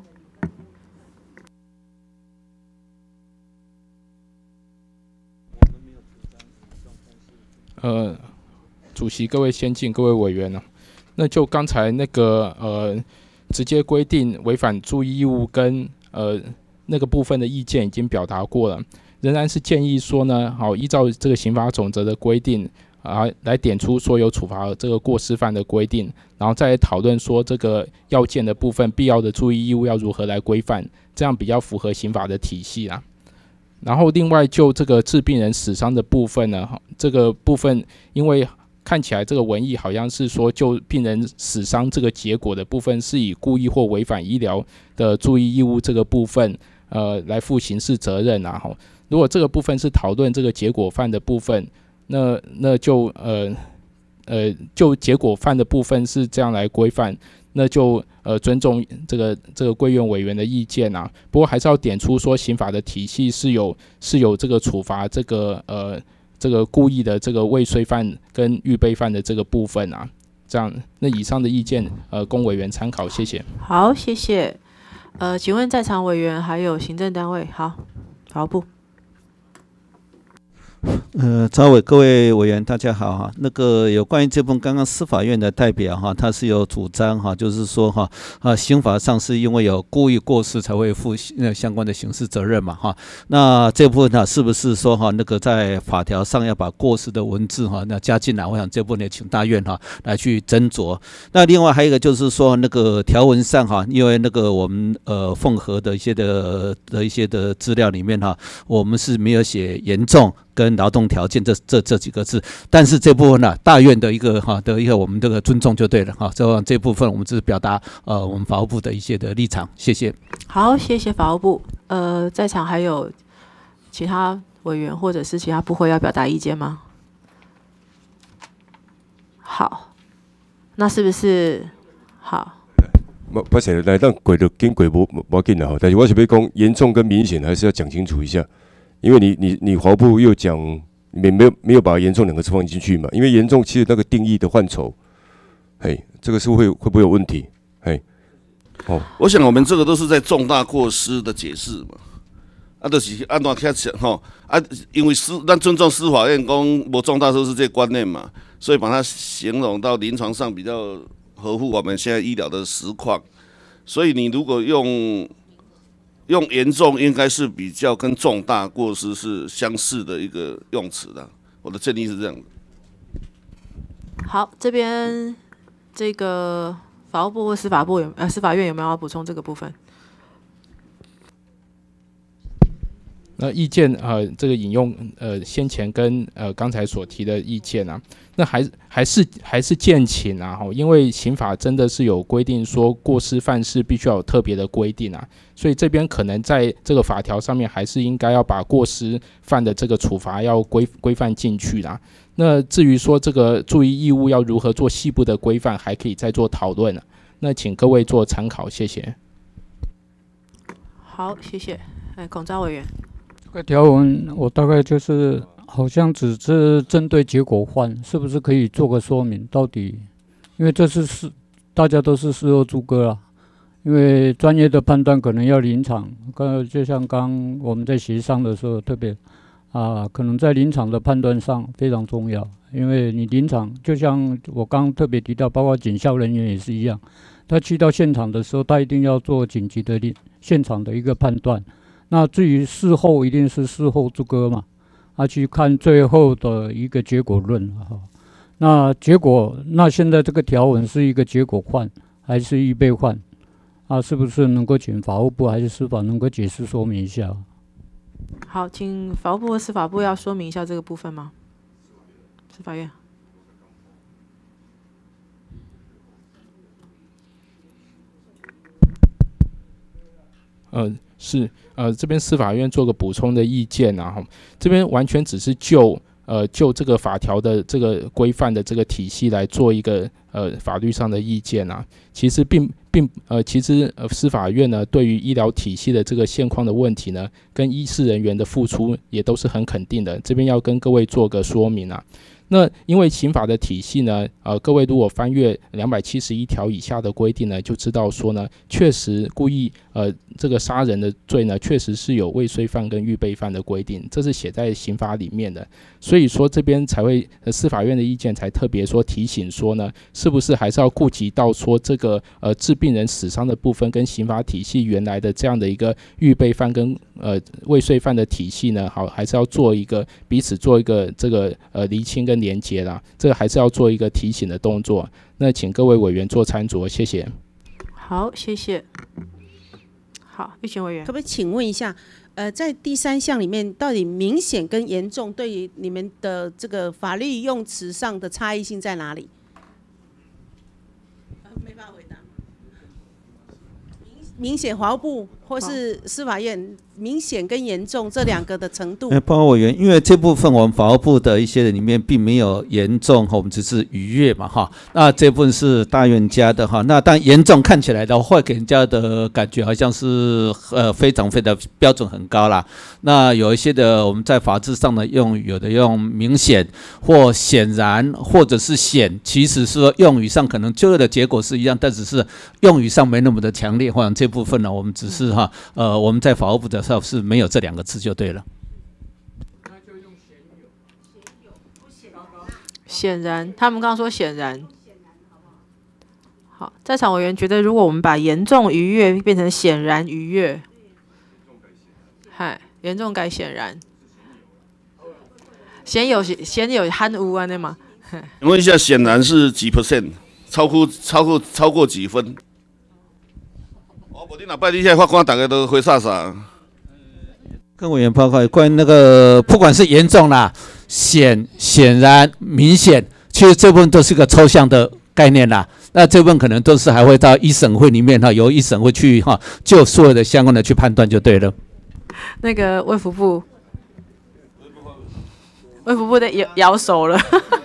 呃。主席、各位先进、各位委员呢、啊，那就刚才那个呃，直接规定违反注意义务跟呃那个部分的意见已经表达过了，仍然是建议说呢，好，依照这个刑法总则的规定啊，来点出所有处罚这个过失犯的规定，然后再讨论说这个要件的部分必要的注意义务要如何来规范，这样比较符合刑法的体系啦。然后另外就这个致病人死伤的部分呢，这个部分因为看起来这个文意好像是说，就病人死伤这个结果的部分，是以故意或违反医疗的注意义务这个部分，呃，来负刑事责任啊。哈，如果这个部分是讨论这个结果犯的部分，那那就呃呃，就结果犯的部分是这样来规范，那就呃尊重这个这个贵院委员的意见啊。不过还是要点出说，刑法的体系是有是有这个处罚这个呃。这个故意的这个未遂犯跟预备犯的这个部分啊，这样，那以上的意见，呃，供委员参考，谢谢。 好，谢谢。呃，请问在场委员还有行政单位，好，法务部。 呃，招委各位委员大家好哈。那个有关于这部分，刚刚司法院的代表哈，他是有主张哈，就是说哈啊，刑法上是因为有故意过失才会负那相关的刑事责任嘛哈。那这部分呢，是不是说哈那个在法条上要把过失的文字哈那加进来？我想这部分也请大院哈来去斟酌。那另外还有一个就是说那个条文上哈，因为那个我们呃凤和的一些的的一些的资料里面哈，我们是没有写严重。 跟劳动条件这这这几个字，但是这部分呢、啊，大院的一个哈的一个我们这个尊重就对了哈。这这部分我们只是表达呃我们法务部的一些的立场，谢谢。 好，谢谢法务部。呃，在场还有其他委员或者是其他部会要表达意见吗？好，那是不是好？ 不不是，来当过就跟过无无要紧啦吼，但是我是要讲严重跟明显还是要讲清楚一下，因为你你你法务部又讲没没有没有把严重两个字放进去嘛，因为严重其实那个定义的范畴，嘿，这个是会会不会有问题？嘿， 哦，我想我们这个都是在重大过失的解释嘛，啊，就是按怎开始吼啊，因为司咱尊重司法院讲无重大过失这个观念嘛，所以把它形容到临床上比较合乎我们现在医疗的实况，所以你如果用用严重，应该是比较跟重大过失是相似的一个用词的。我的建议是这样的。 好，这边这个法务部或司法部有呃司法院有没有要补充这个部分？ 那意见呃，这个引用呃先前跟呃刚才所提的意见啊，那还还是还是建请啊，哈，因为刑法真的是有规定说过失犯事必须要有特别的规定啊，所以这边可能在这个法条上面还是应该要把过失犯的这个处罚要规规范进去啦。那至于说这个注意义务要如何做细部的规范，还可以再做讨论啊。那请各位做参考，谢谢。 好，谢谢。哎，孔昭委员。 这个条文我大概就是好像只是针对结果犯，是不是可以做个说明？到底，因为这是事，大家都是事后诸葛啊。因为专业的判断可能要临场，刚就像刚我们在协商的时候，特别啊，可能在临场的判断上非常重要。因为你临场，就像我刚特别提到，包括警校人员也是一样，他去到现场的时候，他一定要做紧急的现场的一个判断。那至于事后，一定是事后诸葛嘛，他、啊、去看最后的一个结果论哈。那结果，那现在这个条文是一个结果犯还是预备犯？啊，是不是能够请法务部还是司法能够解释说明一下？ 好，请法务部和司法部要说明一下这个部分吗？司法院。 呃，是呃，这边司法院做个补充的意见啊，这边完全只是就呃就这个法条的这个规范的这个体系来做一个呃法律上的意见啊，其实并并呃其实呃司法院呢对于医疗体系的这个现况的问题呢，跟医事人员的付出也都是很肯定的，这边要跟各位做个说明啊。那因为刑法的体系呢，呃，各位如果翻阅两百七十一条以下的规定呢，就知道说呢，确实故意呃这个杀人的罪呢，确实是有未遂犯跟预备犯的规定，这是写在刑法里面的。所以说这边才会呃司法院的意见才特别说提醒说呢，是不是还是要顾及到说这个呃致病人死伤的部分跟刑法体系原来的这样的一个预备犯跟呃未遂犯的体系呢，好，还是要做一个彼此做一个这个呃厘清跟连结啦，这个还是要做一个提醒的动作。那请各位委员做参酌，谢谢。 好，谢谢。好，玉琴委员， 可不可以请问一下，呃，在第三项里面，到底明显跟严重对于你们的这个法律用词上的差异性在哪里？呃、没办法回答。明显法务部或是司法院，明显跟严重这两个的程度。 哎，报告委员，因为这部分我们法务部的一些人里面并没有严重，我们只是逾越嘛哈。那这部分是大院家的哈。那但严重看起来的话，给人家的感觉好像是呃非常非常标准很高啦。那有一些的我们在法制上的用语，有的用明显或显然或者是显，其实是说用语上可能就业的结果是一样，但只是用语上没那么的强烈。或者这部分呢，我们只是哈呃我们在法务部的时候是没有这两个字就对了。 显然，他们刚刚说显然。好，在场委员觉得，如果我们把严重逾越变成显然逾越，嗨，严重改显然，先有先有含污啊，那吗？ 请问一下，显然是几 percent？ 超过超过超过几分？哦，无你若摆你遐法官，大家都灰傻傻。 跟委员报告关于那个，不管是严重啦、显、显然、明显，其实这部分都是个抽象的概念啦。那这部分可能都是还会到一审会里面哈，由一审会去哈，就所有的相关的去判断就对了。 那个卫福部，卫福部的摇摇手了。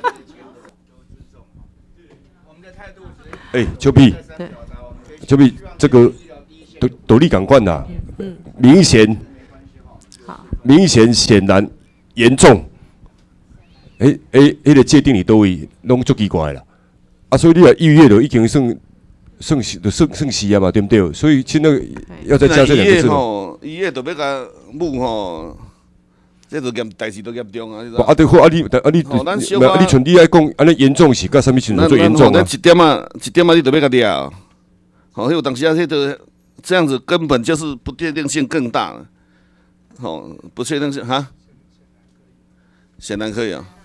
哎、欸，丘比，丘比，这个斗斗笠赶快啦，嗯，明显，明显、显然、严重，哎、欸、哎，迄、欸、个界定你都会弄足奇怪啦，啊，所以你啊一月就已经算算是就算算是啊嘛，对不对？所以现在要再加这两个字嘛。一月就要甲母吼。这就严代志都严重啊！ 啊，对好，啊你啊你，啊你像你爱讲，安尼严重是到什么程度最严重啊？ 一点啊，一点啊，你都要甲抓。好，有当时啊，迄个这样子根本就是不确定性更大了。好，不确定性哈，显然可以啊。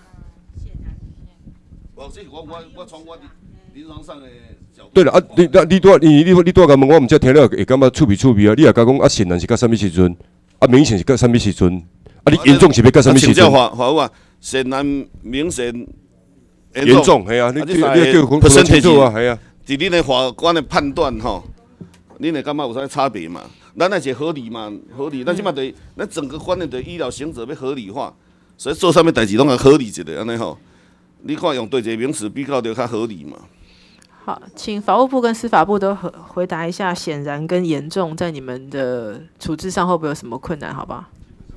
我这我我我从我临床上的角度。 对了啊，你你你多你你你多甲问我，毋则听了会感觉趣味趣味啊！你也甲讲啊，显然是到什么时阵？啊，明显是到什么时阵？啊，你严重是要到什么时阵？ 请教法法务啊，显然、明显、 严重，系啊，你你你叫分分清楚啊，系啊。 伫恁的法官的判断吼，恁会感觉有啥差别嘛？咱那是合理嘛？合理，咱即马对咱整个观念的医疗行者要合理化，所以做啥物代志拢要合理一下，安尼吼。你看用对一个名词比较就较合理嘛。 好，请法务部跟司法部都回回答一下，显然跟严重在你们的处置上会不会有什么困难？好不好？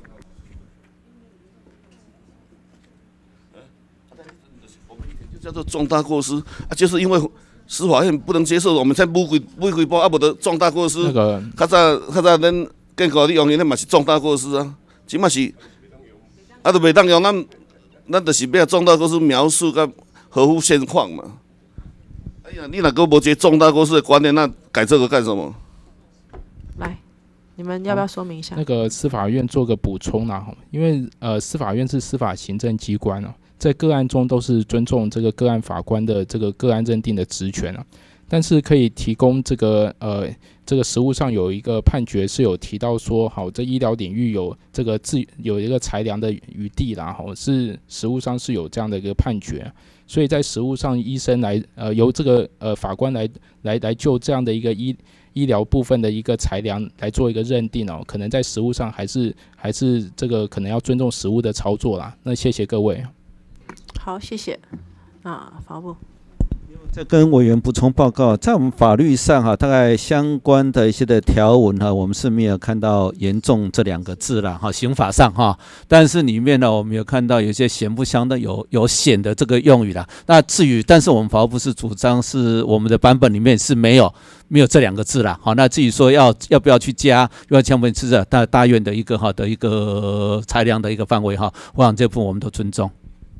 叫做重大过失啊，就是因为司法院不能接受，我们才补回补回报啊，无得重大过失。那个较早较早咱建国利用的那嘛是重大过失啊，即嘛是啊，都袂当用咱咱就是要重大过失描述甲合乎现况嘛。哎呀，你若个无这重大过失的观念，那改这个干什么？ 来，你们要不要说明一下？ 那个司法院做个补充啦，因为呃，司法院是司法行政机关哦。在个案中都是尊重这个个案法官的这个个案认定的职权啊，但是可以提供这个呃这个实务上有一个判决是有提到说，好，这医疗领域有这个自有一个裁量的余地啦，好，是实务上是有这样的一个判决、啊，所以在实务上医生来呃由这个呃法官来来来就这样的一个医医疗部分的一个裁量来做一个认定哦，可能在实务上还是还是这个可能要尊重实务的操作啦。那谢谢各位。 好，谢谢。那法务部再跟委员补充报告，在我们法律上哈，大概相关的一些的条文哈，我们是没有看到严重这两个字啦哈，刑法上哈，但是里面呢，我们有看到有些显不相当有有显的这个用语啦。那至于，但是我们法务部是主张是我们的版本里面是没有没有这两个字啦。好，那至于说要要不要去加，要强本是大大院的一个哈的一个裁量的一个范围哈，我想这部分我们都尊重。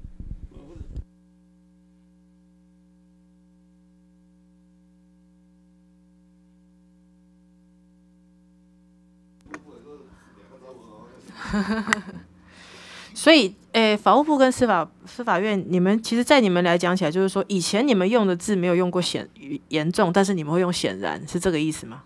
所以，诶，法务部跟司法司法院，你们其实，在你们来讲起来，就是说，以前你们用的字没有用过显严重，但是你们会用显然，是这个意思吗？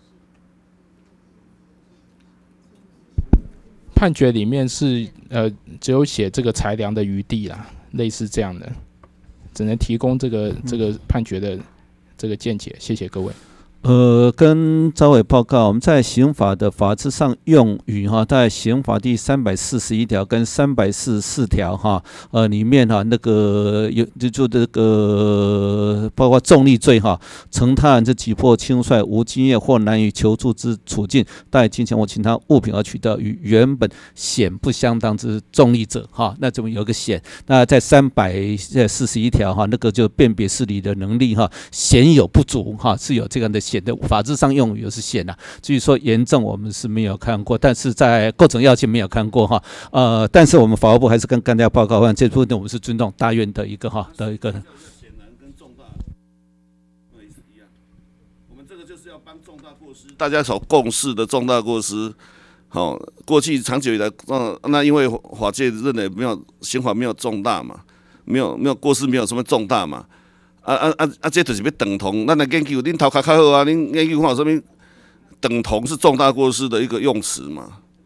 判决里面是呃，只有写这个裁量的余地啦，类似这样的，只能提供这个这个判决的这个见解。谢谢各位。 呃，跟招委报告，我们在刑法的法制上用语哈，在刑法第三百四十一条跟三百四十四条哈，呃里面哈那个有就就这个包括重力罪哈，曾他人之急迫轻率无经验或难以求助之处境，带金钱或其他物品而取得与原本显不相当之重力者哈，那这么有个显，那在三百四十一条哈，那个就辨别事理的能力哈，显有不足哈，是有这样的。显的法制上用语又是显啊，至于说严重我们是没有看过，但是在构成要件没有看过哈，呃，但是我们法务部还是跟大家报告，这部分我们是尊重大院的一个哈的一个。 显然跟重大对是一样，我们这个就是要帮重大过失，大家所共识的重大过失，好、哦，过去长久以来，嗯，那因为法界认为没有刑法没有重大嘛，没有没有过失，没有什么重大嘛。啊啊啊啊！这就是要等同，咱来研究，恁头壳较好啊，恁研究看有啥物等同是重大过失的一个用词嘛？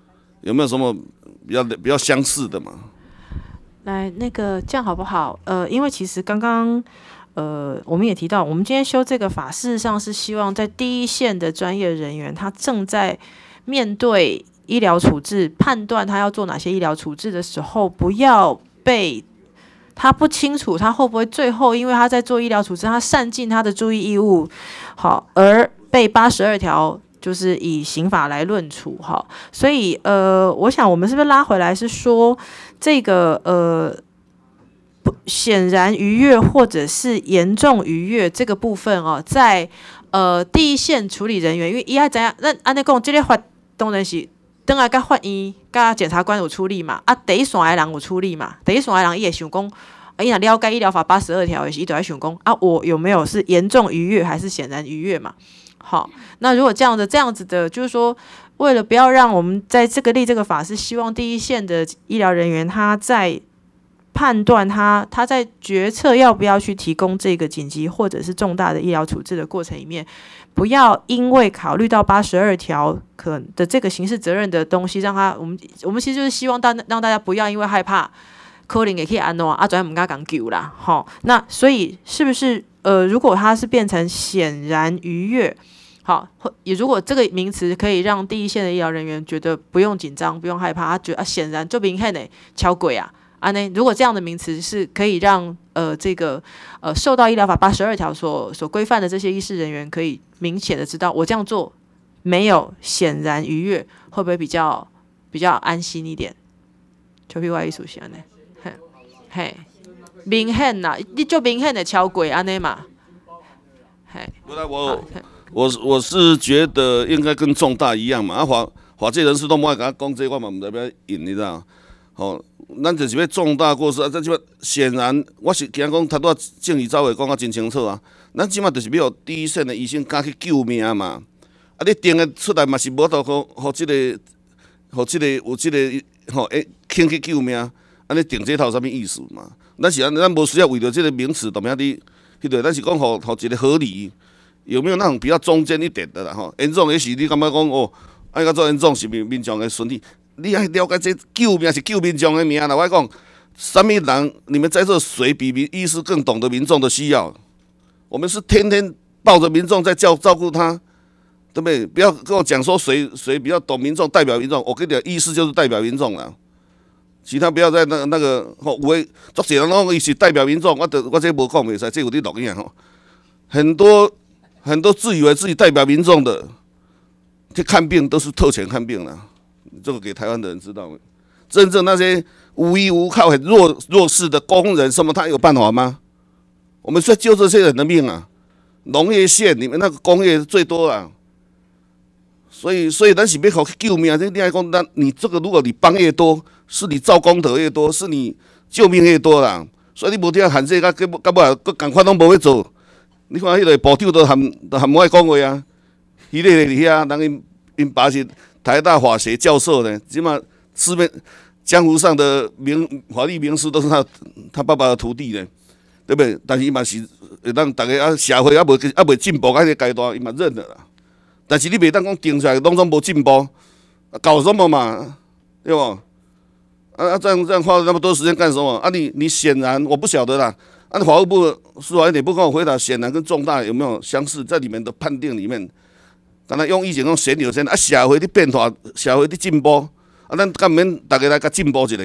有没有什么比较比较相似的嘛？ 来，那个这样好不好？呃，因为其实刚刚呃我们也提到，我们今天修这个法，事实上是希望在第一线的专业人员，他正在面对医疗处置，判断他要做哪些医疗处置的时候，不要被他不清楚他会不会最后因为他在做医疗处置，他善尽他的注意义务，好，而被八十二条就是以刑法来论处，哈。所以呃，我想我们是不是拉回来是说这个呃。显然逾越或者是严重逾越这个部分哦，在呃第一线处理人员，因为伊爱怎样，咱安尼讲，这个法当然是等下甲法院、甲检察官有处理嘛，啊第一线的人有处理嘛，第一线的人伊会想讲，啊伊若了解医疗法八十二条的时，伊就会想讲，啊我有没有是严重逾越还是显然逾越嘛？好，那如果这样的这样子的，就是说，为了不要让我们在这个立这个法，是希望第一线的医疗人员他在判断他他在决策要不要去提供这个紧急或者是重大的医疗处置的过程里面，不要因为考虑到八十二条可的这个刑事责任的东西，让他我们我们其实就是希望大让大家不要因为害怕可能也可以安诺啊，转唔敢讲救啦，好，那所以是不是呃，如果它是变成显然逾越，好，也如果这个名词可以让第一线的医疗人员觉得不用紧张、不用害怕，他觉得啊显然就明显的超鬼啊。啊，呢，如果这样的名词是可以让呃这个呃受到医疗法八十二条所所规范的这些医事人员可以明显的知道，我这样做没有显然逾越，会不会比较比较安心一点？就譬如艺术性呢，嘿，嘿，明显呐，你就明显的超过安尼嘛，嘿。 不然我我我是觉得应该跟重大一样嘛，啊法法界人士都莫爱甲我讲这，我嘛唔代表引，你知道？吼、哦。咱就是要重大过失啊！咱即摆显然，我是听讲，头拄仔正义走的讲啊真清楚啊。咱即摆就是要有第一线的医生敢去救命嘛。啊，你定的出来嘛是无度互互即个，互即个有即、这个吼诶，肯去救命。啊，你定这套啥物意思嘛？咱是安，咱无需要为着即个名词，同样的，迄个咱是讲互互一个合理，有没有那种比较中间一点的啦？吼，严重的是你感觉讲哦，爱甲做严重是民民众的身体。你要了解这救命是救民众的命啦！我讲，什么人？你们在这谁比民医师更懂得民众的需要？我们是天天抱着民众在照照顾他，对不对？不要跟我讲说谁谁比较懂民众，代表民众。我跟你讲，医师就是代表民众啦。其他不要在那那个吼，有诶，作些人讲伊是代表民众，我我这无讲袂使，这有伫录音吼。很多很多自以为自己代表民众的，去看病都是特权看病啦。这个给台湾的人知道，真正那些无依无靠、很弱弱势的工人，什么他有办法吗？我们是在救这些人的命啊！农业县你们那个工业最多了，所以所以咱是要靠去救命。这另外讲，那你这个如果你帮越多，是你造功德越多，是你救命越多啦。所以你无听喊这个，到到尾啊，赶快拢无要做。你看迄个部长都含都含无爱讲话啊，迄个伫遐，人因因爸是台大法学教授呢，起码市面江湖上的名法律名师都是他他爸爸的徒弟呢，对不对？但是伊嘛是会让大家啊社会啊无啊未进步，啊迄个阶段伊嘛认了啦。但是你袂当讲定出来拢总无进步，搞什么嘛？对不？啊啊这样这样花了那么多时间干什么？啊你你显然我不晓得啦。啊法务部司法院也不跟我回答，显然跟重大有没有相似，在你们的判定里面。敢若用以前讲先有先，啊社会的变化，社会的进步，啊咱敢免大家来甲进步一下，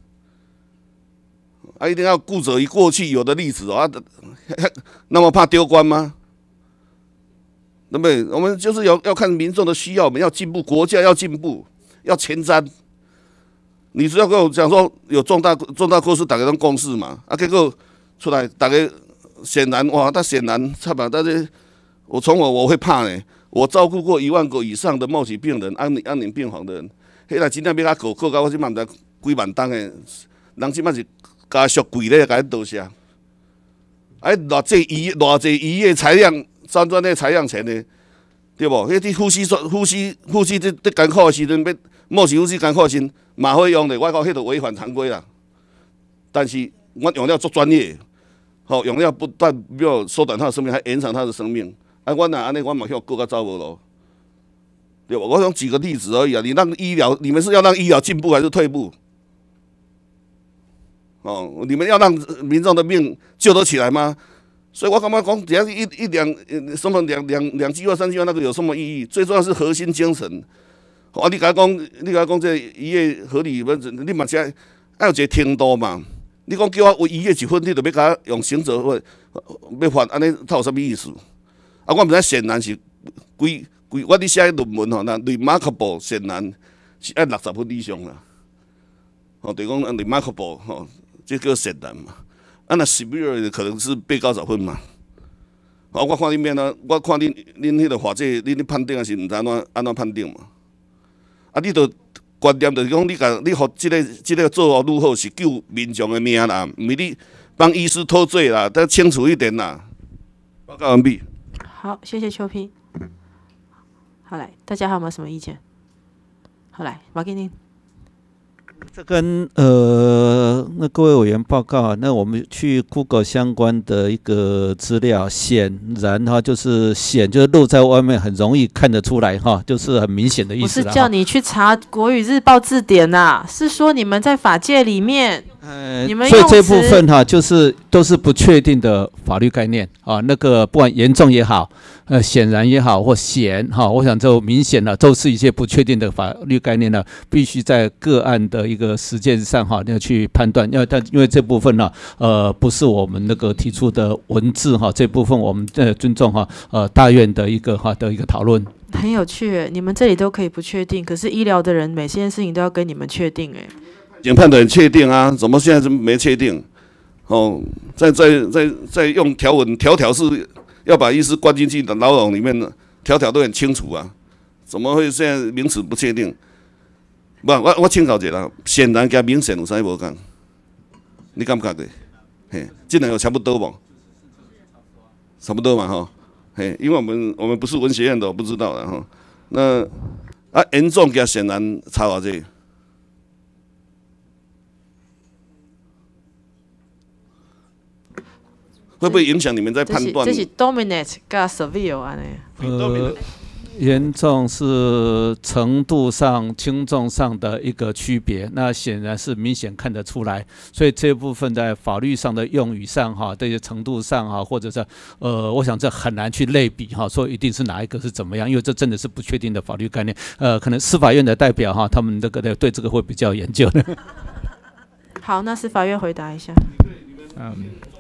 啊一定要顾着于过去有的例子哦，啊那么怕丢官吗？对不对？我们就是要要看民众的需要，我们要进步，国家要进步，要前瞻。你是要跟我讲说有重大重大过失，大家拢共识嘛？啊结果出来，大家显然哇，他显然差吧？但是我从我我会怕呢。我照顾过一万个以上的末期病人、安宁安宁病房的人，迄个真正要甲告告到我即嘛毋知几万单诶，人即摆是加续贵咧，甲伊倒下。哎，偌济医偌济医院采样，专专咧采样钱咧，对无？迄啲呼吸呼吸呼吸伫伫艰苦诶时阵，要末期呼吸艰苦时，嘛会用咧，我讲迄个违反常规啦。但是我用了足专业，吼，用了不但没有缩短他的生命，还延长他的生命。啊，我若安尼，我嘛向国家走无路。 对吧？我想举个例子而已啊。你让医疗，你们是要让医疗进步还是退步？哦，你们要让民众的命救得起来吗？所以我感觉讲只要一一两什么两两两句话三句话那个有什么意义？最重要是核心精神。啊，你甲讲，你甲讲这医业合理，你嘛只要有一个程度嘛。你讲叫我为医业一分，你就要甲用行政法要罚，安尼它有啥物意思？啊，我毋知显然是规规，我伫写论文吼，那 remarkable 显然是爱六十分以上啦。哦，就是讲 remarkable 吼。这叫显然嘛，啊那 severe 可能是八九十分嘛。啊，我看恁面啊，我看恁恁迄个法制，恁咧判定也是毋知安怎安怎判定嘛。啊，你著观念就是讲，你甲你互即、這個即、這個做好愈好，是救民众的命啦，毋是你帮医师脱罪啦，得清楚一点啦。报告完毕。 好，谢谢邱批。好来，大家还有没有什么意见？好来，马给您。 这跟呃，那各位委员报告啊，那我们去 Google 相关的一个资料，显然哈，就是显就是露在外面，很容易看得出来哈，就是很明显的意思啦。 不是叫你去查国语日报字典呐、啊，是说你们在法界里面。 呃，所以这部分哈、啊，就是都是不确定的法律概念啊。那个不管严重也好，呃，显然也好，或显哈，我想这明显了，都是一些不确定的法律概念呢，必须在个案的一个实践上哈，要去判断。因为但因为这部分呢，呃，不是我们那个提出的文字哈，这部分我们呃尊重哈，呃，大院的一个哈的一个讨论。 很有趣，你们这里都可以不确定，可是医疗的人每件事情都要跟你们确定哎。 检判的很确定啊，怎么现在是没确定？哦，再再再再用条文条条是要把医师关进去的牢笼里面呢，条条都很清楚啊，怎么会现在名词不确定？不，我我请教一下啦，显然加明显有啥无共？你感觉的？嘿，这两个差不多不？差不多嘛哈，嘿，因为我们我们不是文学院的，我不知道了哈。那啊，严重加显然差偌济？会不会影响你们在判断？ 这是 dominate 加 severe 安尼。 呃，严重是程度上、轻重上的一个区别，那显然是明显看得出来。所以这部分在法律上的用语上哈，这些程度上哈，或者是呃，我想这很难去类比哈，说一定是哪一个是怎么样，因为这真的是不确定的法律概念。呃，可能司法院的代表哈，他们这个的对这个会比较研究的。 好，那司法院回答一下。 嗯。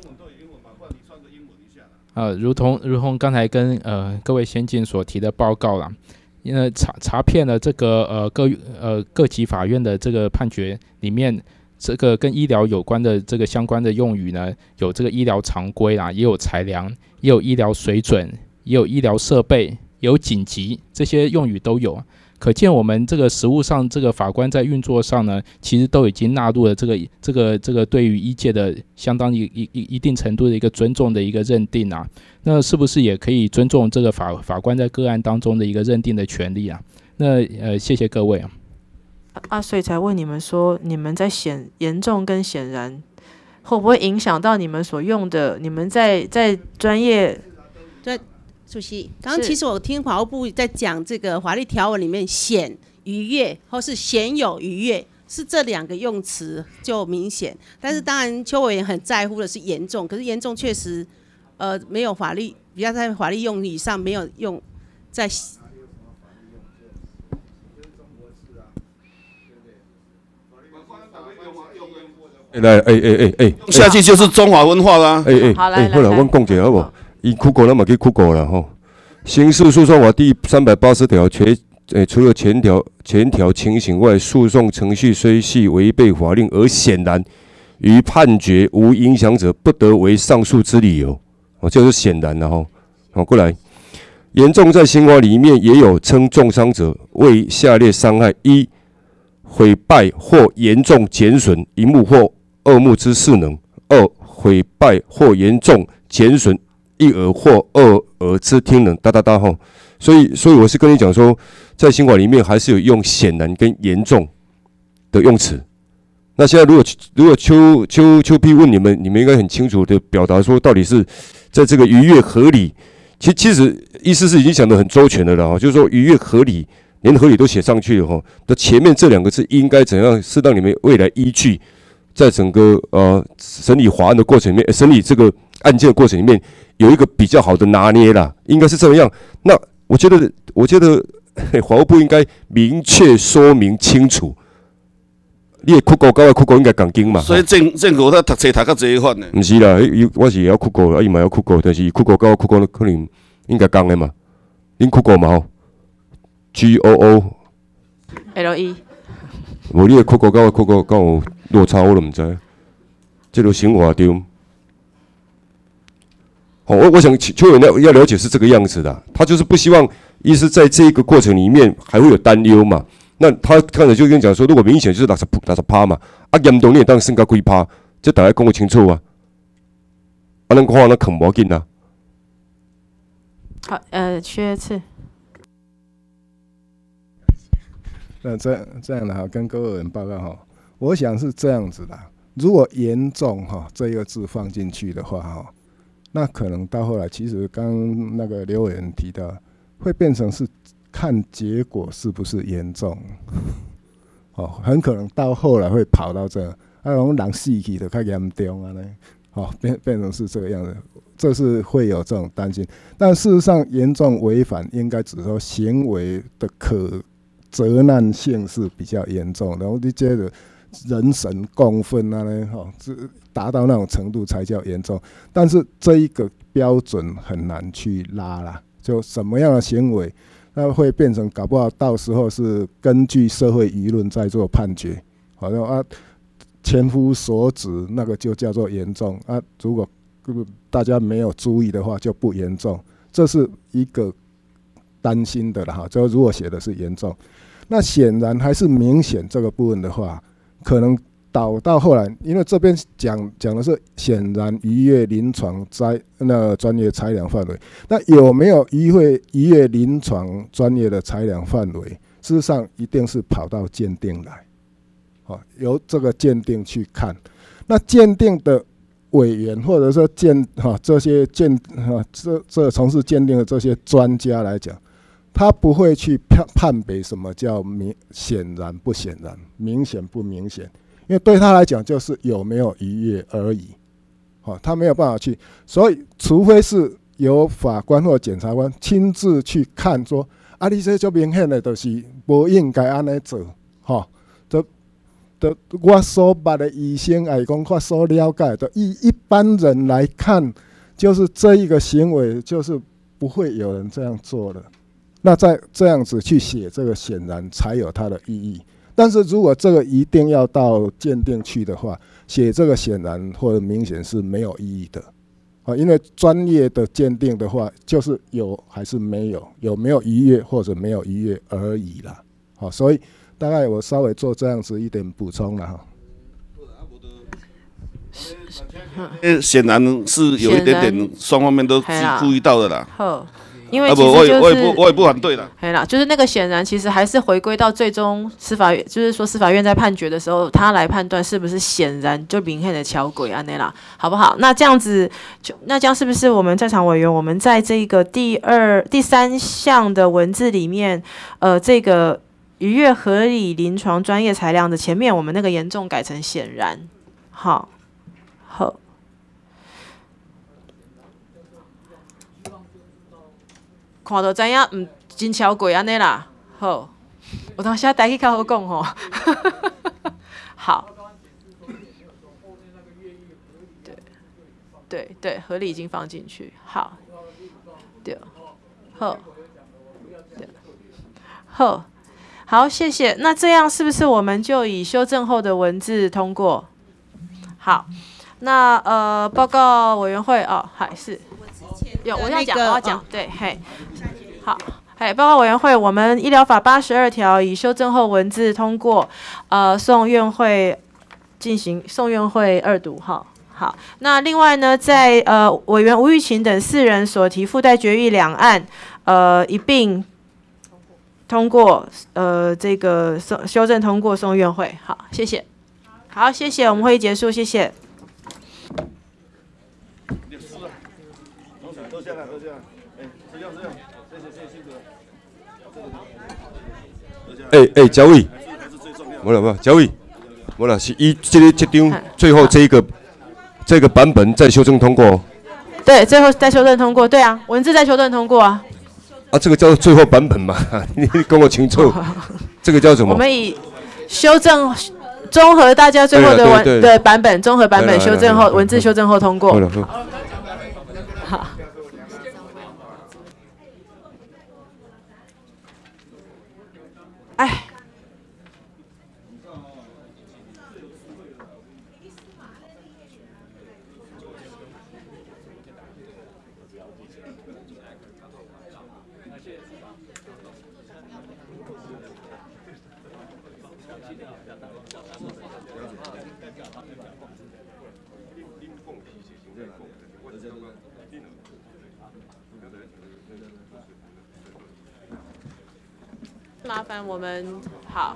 呃，如同如同刚才跟呃各位先进所提的报告啦，因为查查遍了这个呃各呃各级法院的这个判决里面，这个跟医疗有关的这个相关的用语呢，有这个医疗常规啦，也有裁量，也有医疗水准，也有医疗设备，也有紧急，这些用语都有。可见我们这个实务上，这个法官在运作上呢，其实都已经纳入了这个这个这个对于医界的相当一一一定程度的一个尊重的一个认定啊。那是不是也可以尊重这个法法官在个案当中的一个认定的权利啊？那呃，谢谢各位啊。 啊，所以才问你们说，你们在显严重跟显然，会不会影响到你们所用的？你们在在专业对。主席，刚刚其实我听法务部在讲这个法律条文里面，显逾越或是显有逾越，是这两个用词就明显。但是当然，邱委员很在乎的是严重，可是严重确实，呃，没有法律比较在法律用语上没有用在。 来，哎哎哎哎， 下去就是中华文化啦。 哎哎，好来，好了，我讲一下好不好？以酷狗，那么去酷狗了吼。刑事诉讼法第三百八十条，全诶，除了前条前条情形外，诉讼程序虽系违背法令，而显然于判决无影响者，不得为上诉之理由。哦，这就是显然的吼。好，过来，严重在刑法里面也有称重伤者为下列伤害：一、毁败或严重减损一目或二目之势能；二、毁败或严重减损一耳或二耳之听能，哒哒哒吼，所以所以我是跟你讲说，在刑法里面还是有用显然跟严重的用词。那现在如果如果邱邱邱批问你们，你们应该很清楚的表达说，到底是在这个逾越合理，其其实意思是已经想得很周全的了哈，就是说逾越合理， 连合理都写上去了哈，的前面这两个字应该怎样是让你们未来依据，在整个呃审理法案的过程里面，审理这个案件的过程里面有一个比较好的拿捏啦，应该是这么样。那我觉得，我觉得法务部应该明确说明清楚。你的酷狗跟我酷狗应该共经嘛？ 所以政政府他读册读较济款呢？ 唔是啦，伊我是要酷狗啦，伊嘛要酷狗，但是酷狗跟我酷狗可能应该共的嘛。恁酷狗嘛吼 ，G O O L E。 无你的酷狗跟我酷狗跟有落差，我都唔知。这个刑法中，哦，我我想邱委员要要了解是这个样子的，他就是不希望，意思在这个过程里面还会有担忧嘛。那他刚才就跟你讲说，如果明显就是六十六十趴嘛，啊严重你也当升到几趴，这大家讲个清楚啊。啊，咱看那啃无要紧啊。 好，呃，缺次。 那这这样的哈，跟各位人报告哈，我想是这样子的。如果严重哈这一个字放进去的话哈，那可能到后来，其实刚刚那个刘委员提到，会变成是。看结果是不是严重，哦，很可能到后来会跑到这，啊，那种人死去的较严重啊呢，哦，变变成是这个样子，这是会有这种担心。但事实上，严重违反应该只说行为的可责难性是比较严重，然后你觉得人神共愤啊呢，哦，这达到那种程度才叫严重。但是这一个标准很难去拉啦，就什么样的行为。那会变成搞不好到时候是根据社会舆论在做判决，好像啊前夫所指那个就叫做严重啊，如果大家没有注意的话就不严重，这是一个担心的了哈。就如果写的是严重，那显然还是明显这个部分的话，可能导到后来，因为这边讲讲的是显然逾越临床摘那专业裁量范围，那有没有逾越逾越临床专业的裁量范围？事实上一定是跑到鉴定来，哦，由这个鉴定去看。那鉴定的委员或者说鉴哈这些鉴哈这这从事鉴定的这些专家来讲，他不会去判判别什么叫明显然不显然，明显不明显。因为对他来讲就是有没有逾越而已，哦，他没有办法去，所以除非是由法官或检察官亲自去看说，啊，你这就明显的就是不应该安尼做，哈、哦，就就我所捌的医生来讲，我所了解的，以一般人来看，就是这一个行为就是不会有人这样做的，那再这样子去写这个显然才有它的意义。但是如果这个一定要到鉴定去的话，写这个显然或者明显是没有意义的，啊，因为专业的鉴定的话，就是有还是没有，有没有逾越或者没有逾越而已啦，好，所以大概我稍微做这样子一点补充了哈。 呃，显然是有一点点双方面都是注意到的啦。 好。因为啊、 其实我也就是我也不我也不反对了。 对啦，就是那个显然其实还是回归到最终司法院，就是说司法院在判决的时候，他来判断是不是显然就明显的巧轨安内啦，好不好？那这样子就那这样是不是我们在场委员，我们在这个第二、第三项的文字里面，呃，这个逾越合理临床专业裁量的前面，我们那个严重改成显然，好，好。看到知影，唔真超过安尼啦。好，我当时台语较好讲吼。好。对，对对，合理已经放进去。好，对，好，对，好，好，谢谢。那这样是不是我们就以修正后的文字通过？好，那呃，报告委员会哦，还是。有，我要讲，我要讲，对，嘿，好，嘿，报告委员会，我们医疗法八十二条以修正后文字通过，呃，送院会进行送院会二读，哈，好，那另外呢，在呃委员吴玉琴等四人所提附带决议两案，呃一并通过，呃这个送修正通过送院会，好，谢谢，好，谢谢，我们会议结束，谢谢。喝下来，喝下来，哎，这样这样，谢谢谢谢辛苦了。 哎哎，嘉伟，没了没了，嘉伟，没了，是依这个这张最后这一个这个版本再修正通过。 对，最后再修正通过。对啊，文字再修正通过啊。 啊，这个叫最后版本嘛？你跟我清楚，这个叫什么？ 我们以修正综合大家最后的文的版本，综合版本修正后，文字修正后通过。好。哎。麻烦我们好。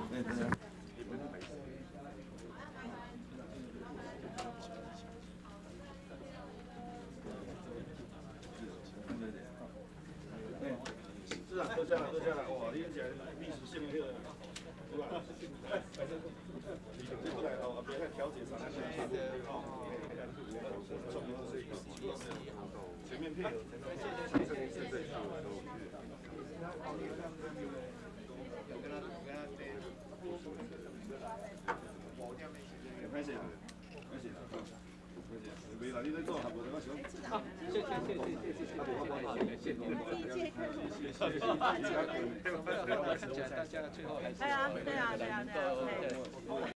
是啊，喝下来，喝下来，哇，你讲历史性的那个，对吧？你这过来哦，别太调节上来，全面配合。好，谢谢谢谢谢谢谢谢，看起来大家最后还是。对啊对啊对啊对啊。